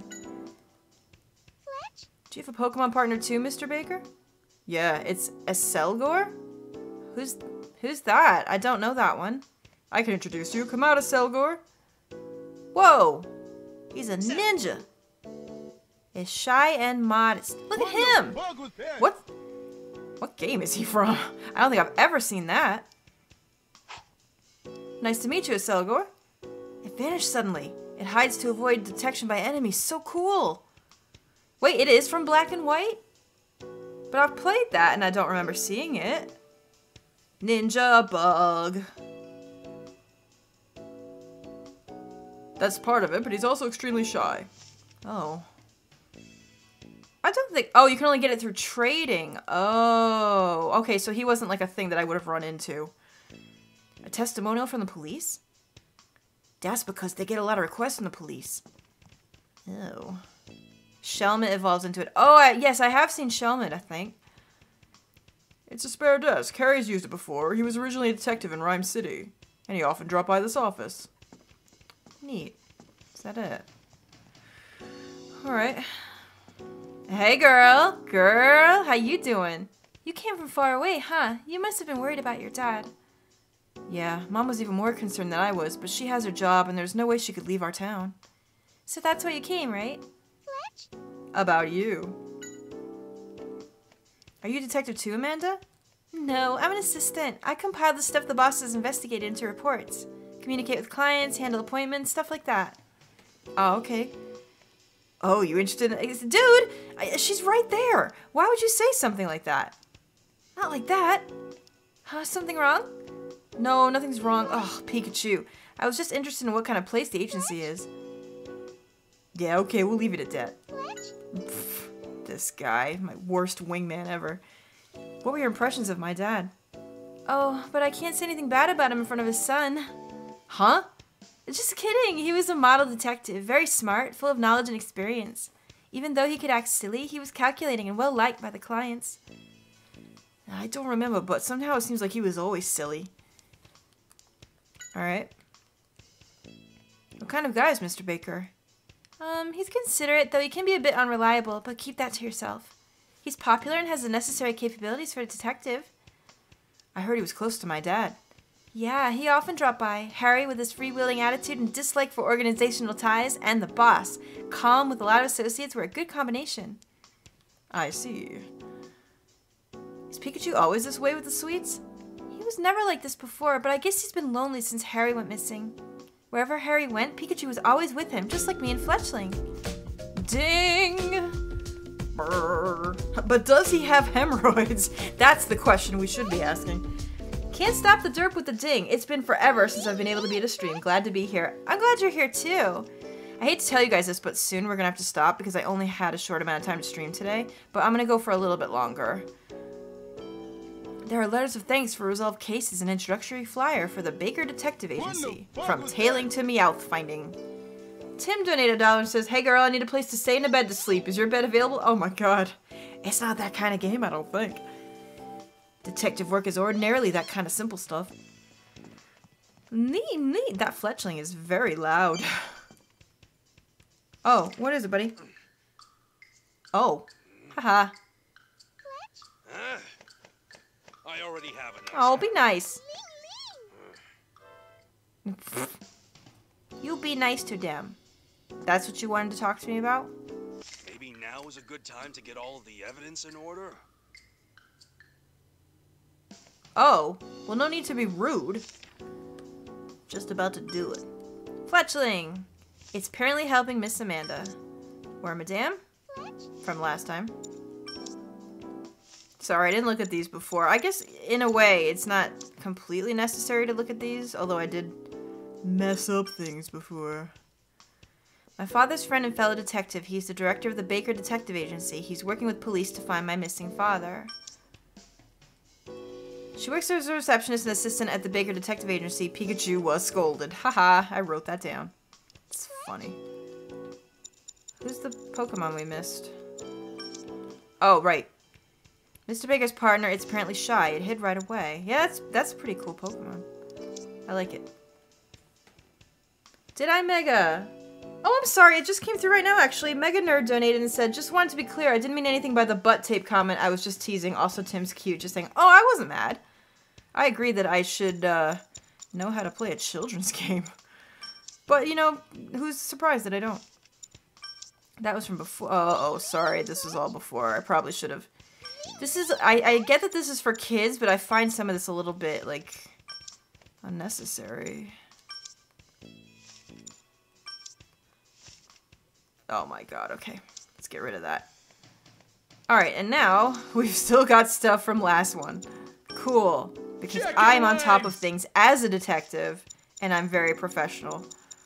Do you have a Pokemon partner too, Mister Baker? Yeah, it's a Selgor? Who's who's that? I don't know that one. I can introduce you. Come out, a Selgor. Whoa! He's a ninja. Is shy and modest. Look at him! What? What game is he from? I don't think I've ever seen that. Nice to meet you, Selgor. It vanished suddenly. It hides to avoid detection by enemies. So cool. Wait, it is from Black and White? But I've played that and I don't remember seeing it. Ninja bug. That's part of it, but he's also extremely shy. Oh. I don't think... Oh, you can only get it through trading. Oh. Okay, so he wasn't like a thing that I would have run into. A testimonial from the police? That's because they get a lot of requests from the police. Oh. Shelmet evolves into it. Oh, I, yes, I have seen Shelmet, I think. It's a spare desk. Harry's used it before. He was originally a detective in Rhyme City, and he often dropped by this office. Neat. Is that it? Alright. Hey, girl. Girl, how you doing? You came from far away, huh? You must have been worried about your dad. Yeah, Mom was even more concerned than I was, but she has her job, and there's no way she could leave our town. So that's why you came, right? About you. Are you a detective too, Amanda? No, I'm an assistant. I compile the stuff the bosses investigate into reports. Communicate with clients, handle appointments, stuff like that. Oh, okay. Oh, you interested in... Dude! I, she's right there! Why would you say something like that? Not like that. Huh, something wrong? No, nothing's wrong. Oh, Pikachu. I was just interested in what kind of place the agency is. Yeah, okay, we'll leave it at that. Pfft, this guy, my worst wingman ever. What were your impressions of my dad? Oh, but I can't say anything bad about him in front of his son. Huh? Just kidding. He was a model detective, very smart, full of knowledge and experience. Even though he could act silly, he was calculating and well liked by the clients. I don't remember, but somehow it seems like he was always silly. Alright. What kind of guy is Mister Baker? Um, he's considerate, though he can be a bit unreliable, but keep that to yourself. He's popular and has the necessary capabilities for a detective. I heard he was close to my dad. Yeah, he often dropped by. Harry, with his freewheeling attitude and dislike for organizational ties, and the boss, calm with a lot of associates, were a good combination. I see. Is Pikachu always this way with the sweets? He was never like this before, but I guess he's been lonely since Harry went missing. Wherever Harry went, Pikachu was always with him, just like me and Fletchling. Ding! Brr. But does he have hemorrhoids? That's the question we should be asking. Can't stop the derp with the ding. It's been forever since I've been able to be at a stream. Glad to be here. I'm glad you're here too. I hate to tell you guys this, but soon we're gonna have to stop because I only had a short amount of time to stream today, but I'm gonna go for a little bit longer. There are letters of thanks for resolved cases and introductory flyer for the Baker Detective Agency. From tailing to meowth finding. Tim donated a dollar and says, hey girl, I need a place to stay and a bed to sleep. Is your bed available? Oh my god. It's not that kind of game, I don't think. Detective work is ordinarily that kind of simple stuff. Neat, neat. That fletchling is very loud. Oh, what is it, buddy? Oh. Haha. Huh? I already have enough. Oh, be nice. You be nice to them. That's what you wanted to talk to me about? Maybe now is a good time to get all of the evidence in order? Oh, well, no need to be rude. Just about to do it. Fletchling. It's apparently helping Miss Amanda. Where, Madame? From last time. Sorry, I didn't look at these before. I guess, in a way, it's not completely necessary to look at these, although I did mess up things before. My father's friend and fellow detective. He's the director of the Baker Detective Agency. He's working with police to find my missing father. She works as a receptionist and assistant at the Baker Detective Agency. Pikachu was scolded. Haha, I wrote that down. It's funny. Who's the Pokemon we missed? Oh, right. Mister Baker's partner, it's apparently shy. It hid right away. Yeah, that's, that's a pretty cool Pokemon. I like it. Did I Mega? Oh, I'm sorry. It just came through right now, actually. Mega Nerd donated and said, just wanted to be clear. I didn't mean anything by the butt tape comment. I was just teasing. Also, Tim's cute. Just saying, oh, I wasn't mad. I agree that I should uh, know how to play a children's game. But, you know, who's surprised that I don't? That was from before. Oh, oh, sorry. This was all before. I probably should have. This is, I, I get that this is for kids, but I find some of this a little bit, like, unnecessary. Oh my god, okay. Let's get rid of that. Alright, and now, we've still got stuff from last one. Cool. Because Check I'm your on top of legs. things as a detective, and I'm very professional.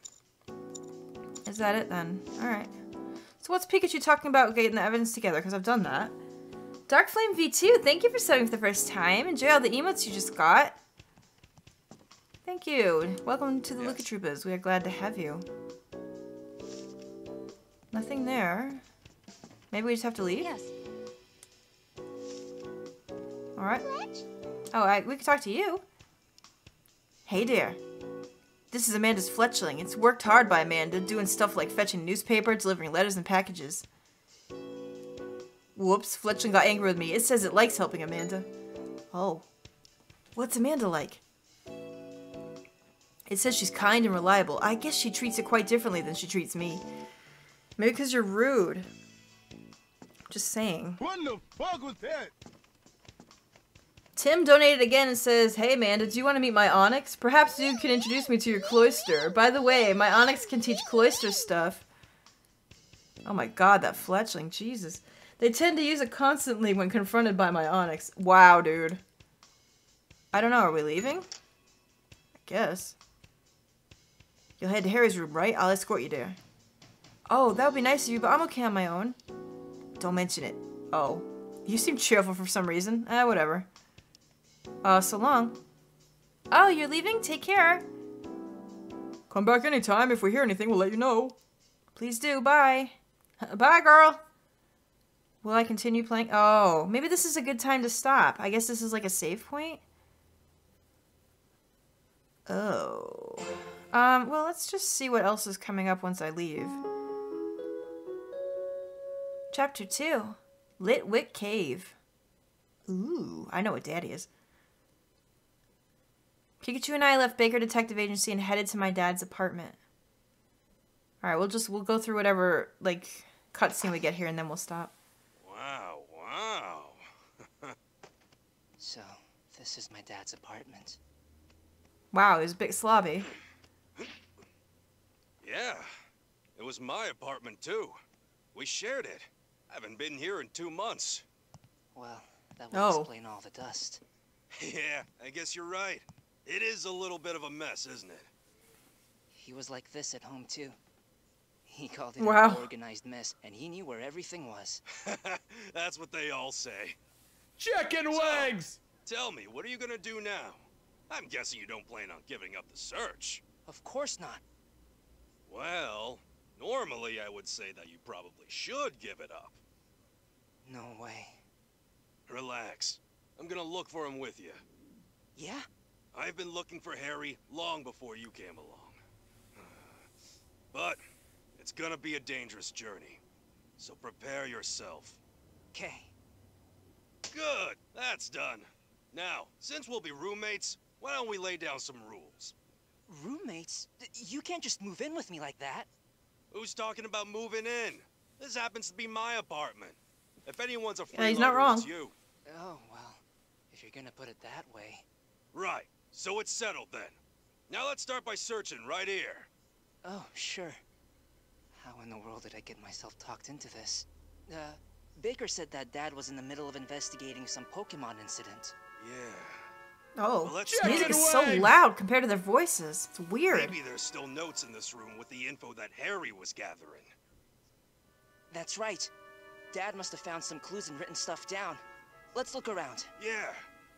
Is that it then? Alright. So what's Pikachu talking about getting the evidence together? Because I've done that. Dark Flame V two, thank you for subbing for the first time. Enjoy all the emotes you just got. Thank you. Welcome to the Yes. Lucahjin. We are glad to have you. Nothing there. Maybe we just have to leave? Yes. Alright. Oh, I, we can talk to you. Hey dear. This is Amanda's fletchling. It's worked hard by Amanda, doing stuff like fetching newspaper, delivering letters and packages. Whoops, fletchling got angry with me. It says it likes helping Amanda. Oh. What's Amanda like? It says she's kind and reliable. I guess she treats it quite differently than she treats me. Maybe because you're rude. Just saying. What the fuck was that? Tim donated again and says, hey Amanda, do you want to meet my Onyx? Perhaps you can introduce me to your cloister. By the way, my Onyx can teach cloister stuff. Oh my god, that fletchling, Jesus. They tend to use it constantly when confronted by my Onyx. Wow, dude. I don't know, are we leaving? I guess. You'll head to Harry's room, right? I'll escort you there. Oh, that would be nice of you, but I'm okay on my own. Don't mention it. Oh. You seem cheerful for some reason. Eh, whatever. Uh, so long. Oh, you're leaving? Take care. Come back anytime. If we hear anything, we'll let you know. Please do. Bye. Bye, girl. Will I continue playing? Oh, maybe this is a good time to stop. I guess this is like a save point. Oh. Um, well, let's just see what else is coming up once I leave. Chapter two. Litwick Cave. Ooh, I know what Daddy is. Pikachu and I left Baker Detective Agency and headed to my dad's apartment. Alright, we'll just, we'll go through whatever, like, cutscene we get here and then we'll stop. Wow, wow. So, this is my dad's apartment. Wow, it was a bit slobby. Yeah, it was my apartment too. We shared it. I haven't been here in two months. Well, that would Oh. explain all the dust. Yeah, I guess you're right. It is a little bit of a mess, isn't it? He was like this at home too. He called it Wow. an organized mess, and he knew where everything was. That's what they all say. Chicken legs! Tell me, what are you gonna do now? I'm guessing you don't plan on giving up the search. Of course not. Well, normally I would say that you probably should give it up. No way. Relax. I'm gonna look for him with you. Yeah? I've been looking for Harry long before you came along. But it's gonna be a dangerous journey, so prepare yourself. Okay. Good, that's done. Now, since we'll be roommates, why don't we lay down some rules? Roommates? You can't just move in with me like that. Who's talking about moving in? This happens to be my apartment. If anyone's a Yeah, he's not freeloader, wrong. it's you. Oh, well. If you're gonna put it that way. Right. So it's settled then. Now let's start by searching right here. Oh, sure. How in the world did I get myself talked into this? Uh, Baker said that Dad was in the middle of investigating some Pokemon incident. Yeah. Oh, Well, let's the music check it is so away. loud compared to their voices. It's weird. Maybe there's still notes in this room with the info that Harry was gathering. That's right. Dad must have found some clues and written stuff down. Let's look around. Yeah.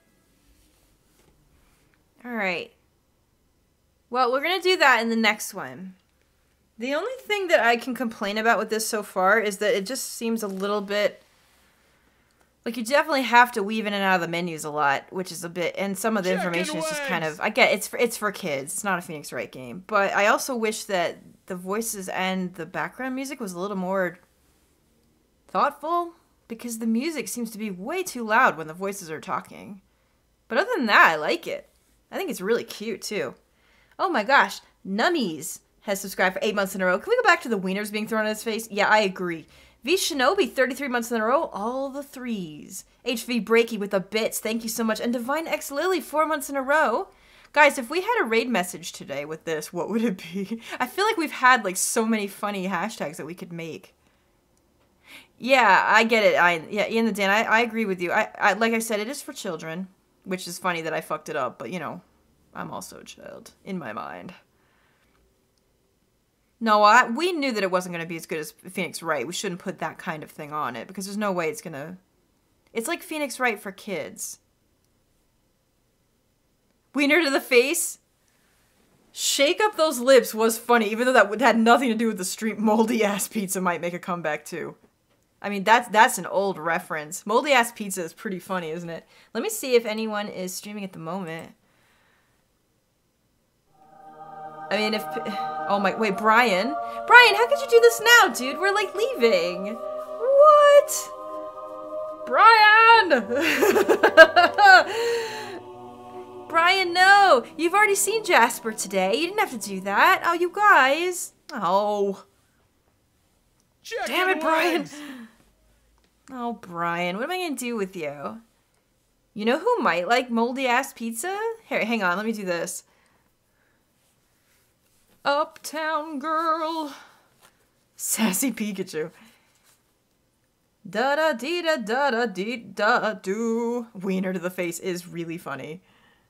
All right. Well, we're going to do that in the next one. The only thing that I can complain about with this so far is that it just seems a little bit... Like, you definitely have to weave in and out of the menus a lot, which is a bit... And some of the information is just kind of... I get it's for, it's for kids. It's not a Phoenix Wright game. But I also wish that the voices and the background music was a little more thoughtful, because the music seems to be way too loud when the voices are talking. But other than that, I like it. I think it's really cute, too. Oh my gosh, Nummies has subscribed for eight months in a row. Can we go back to the wieners being thrown in his face? Yeah, I agree. V Shinobi, thirty-three months in a row, all the threes. H V Breaky with the bits, thank you so much. And Divine X Lily, four months in a row. Guys, if we had a raid message today with this, what would it be? I feel like we've had like so many funny hashtags that we could make. Yeah, I get it. I yeah, Ian the Dan, I, I agree with you. I, I like I said, it is for children, which is funny that I fucked it up, but you know, I'm also a child in my mind. No, I, we knew that it wasn't going to be as good as Phoenix Wright. We shouldn't put that kind of thing on it because there's no way it's going to... It's like Phoenix Wright for kids. Wiener to the face? Shake up those lips was funny, even though that had nothing to do with the stream. Moldy ass pizza might make a comeback too. I mean, that's that's an old reference. Moldy ass pizza is pretty funny, isn't it? Let me see if anyone is streaming at the moment. I mean, if... Oh my... Wait, Brian? Brian, how could you do this now, dude? We're, like, leaving. What? Brian! Brian, no! You've already seen Jasper today. You didn't have to do that. Oh, you guys. Oh. Check Damn it, Brian. Oh, Brian. What am I going to do with you? You know who might like moldy-ass pizza? Here, hang on. Let me do this. Uptown Girl. Sassy Pikachu. Da da dee da da da dee da do. Wiener to the face is really funny.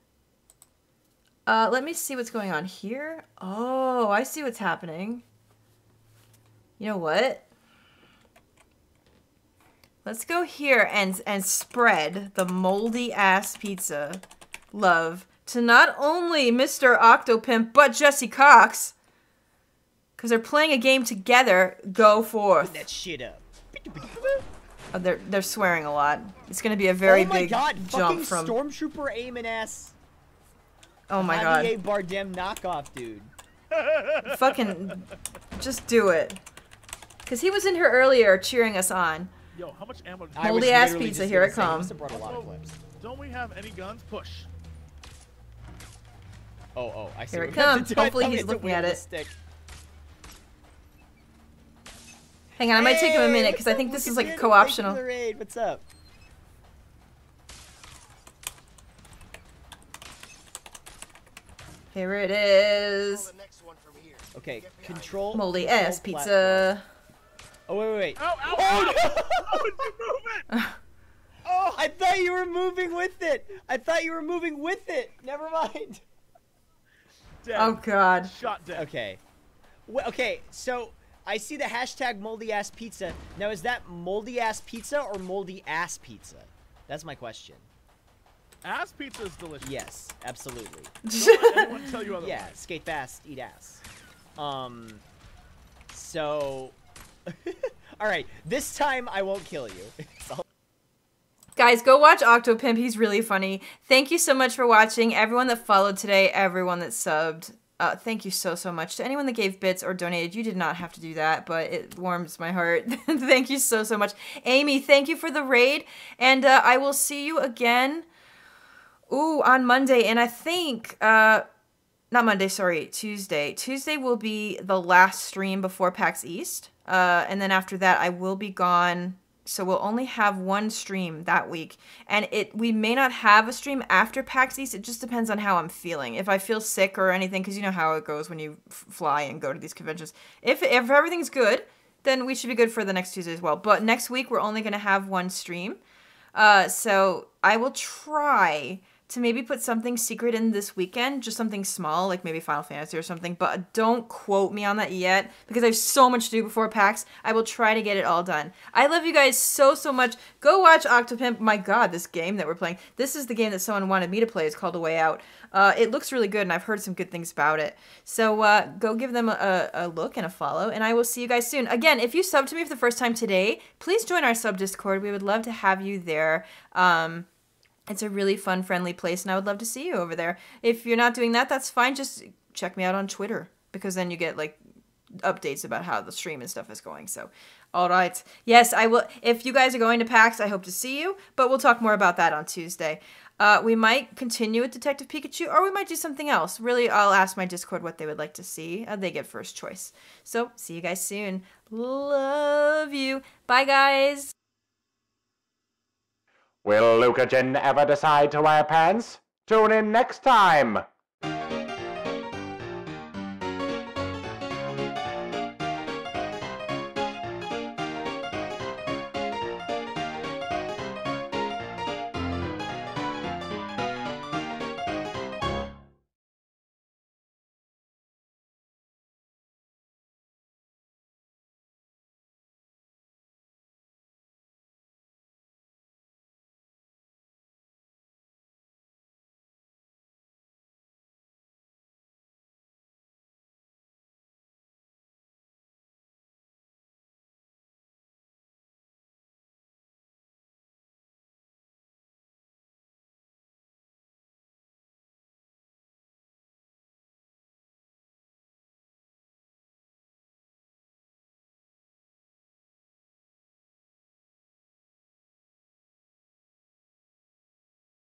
Uh, let me see what's going on here. Oh, I see what's happening. You know what? Let's go here and and spread the moldy ass pizza love to not only Mister Octopimp, but Jesse Cox. Because they're playing a game together. Go forth. Put that shit up. Oh, they're, they're swearing a lot. It's going to be a very oh my big god, jump fucking from... Stormtrooper aiming ass. Oh my god. Javier Bardem knockoff, dude. Fucking... Just do it. Because he was in here earlier cheering us on. Yo, how much ammo? Moldy ass pizza, here it comes. Don't we have any guns? Push. Oh, oh, I see. Here it comes. Hopefully he's looking at it. Stick. Hang on, I might hey, take him a minute because I think this is like a co-optional. What's up? Here it is. Okay, control. Moldy control ass pizza. Oh wait, wait, wait. Ow, ow, oh, no! How did you move it? Oh, I thought you were moving with it. I thought you were moving with it. Never mind. Dead. Oh god. Shot dead. Okay. Well, okay, so I see the hashtag moldy ass pizza. Now, is that moldy ass pizza or moldy ass pizza? That's my question. Ass pizza is delicious. Yes, absolutely. Don't let anyone tell you otherwise. Yeah, skate fast, eat ass. Um, so, all right, this time I won't kill you. Guys, go watch Octopimp. He's really funny. Thank you so much for watching. Everyone that followed today, everyone that subbed. Uh, thank you so, so much. To anyone that gave bits or donated, you did not have to do that, but it warms my heart. Thank you so, so much. Amy, thank you for the raid, and uh, I will see you again, ooh, on Monday, and I think, uh, not Monday, sorry, Tuesday. Tuesday will be the last stream before PAX East, uh, and then after that, I will be gone So we'll only have one stream that week. And it we may not have a stream after PAX East. It just depends on how I'm feeling. If I feel sick or anything, because you know how it goes when you f fly and go to these conventions. If, if everything's good, then we should be good for the next Tuesday as well. But next week, we're only going to have one stream. Uh, so I will try to maybe put something secret in this weekend, just something small, like maybe Final Fantasy or something, but don't quote me on that yet, because I have so much to do before PAX. I will try to get it all done. I love you guys so, so much. Go watch Octopimp. My god, this game that we're playing. This is the game that someone wanted me to play. It's called A Way Out. Uh, it looks really good, and I've heard some good things about it. So uh, go give them a, a look and a follow, and I will see you guys soon. Again, if you subbed to me for the first time today, please join our sub Discord. We would love to have you there. Um... It's a really fun, friendly place, and I would love to see you over there. If you're not doing that, that's fine. Just check me out on Twitter, because then you get, like, updates about how the stream and stuff is going. So, all right. Yes, I will. If you guys are going to PAX, I hope to see you, but we'll talk more about that on Tuesday. Uh, we might continue with Detective Pikachu, or we might do something else. Really, I'll ask my Discord what they would like to see. Uh, they get first choice. So, see you guys soon. Love you. Bye, guys. Will Lucahjin ever decide to wear pants? Tune in next time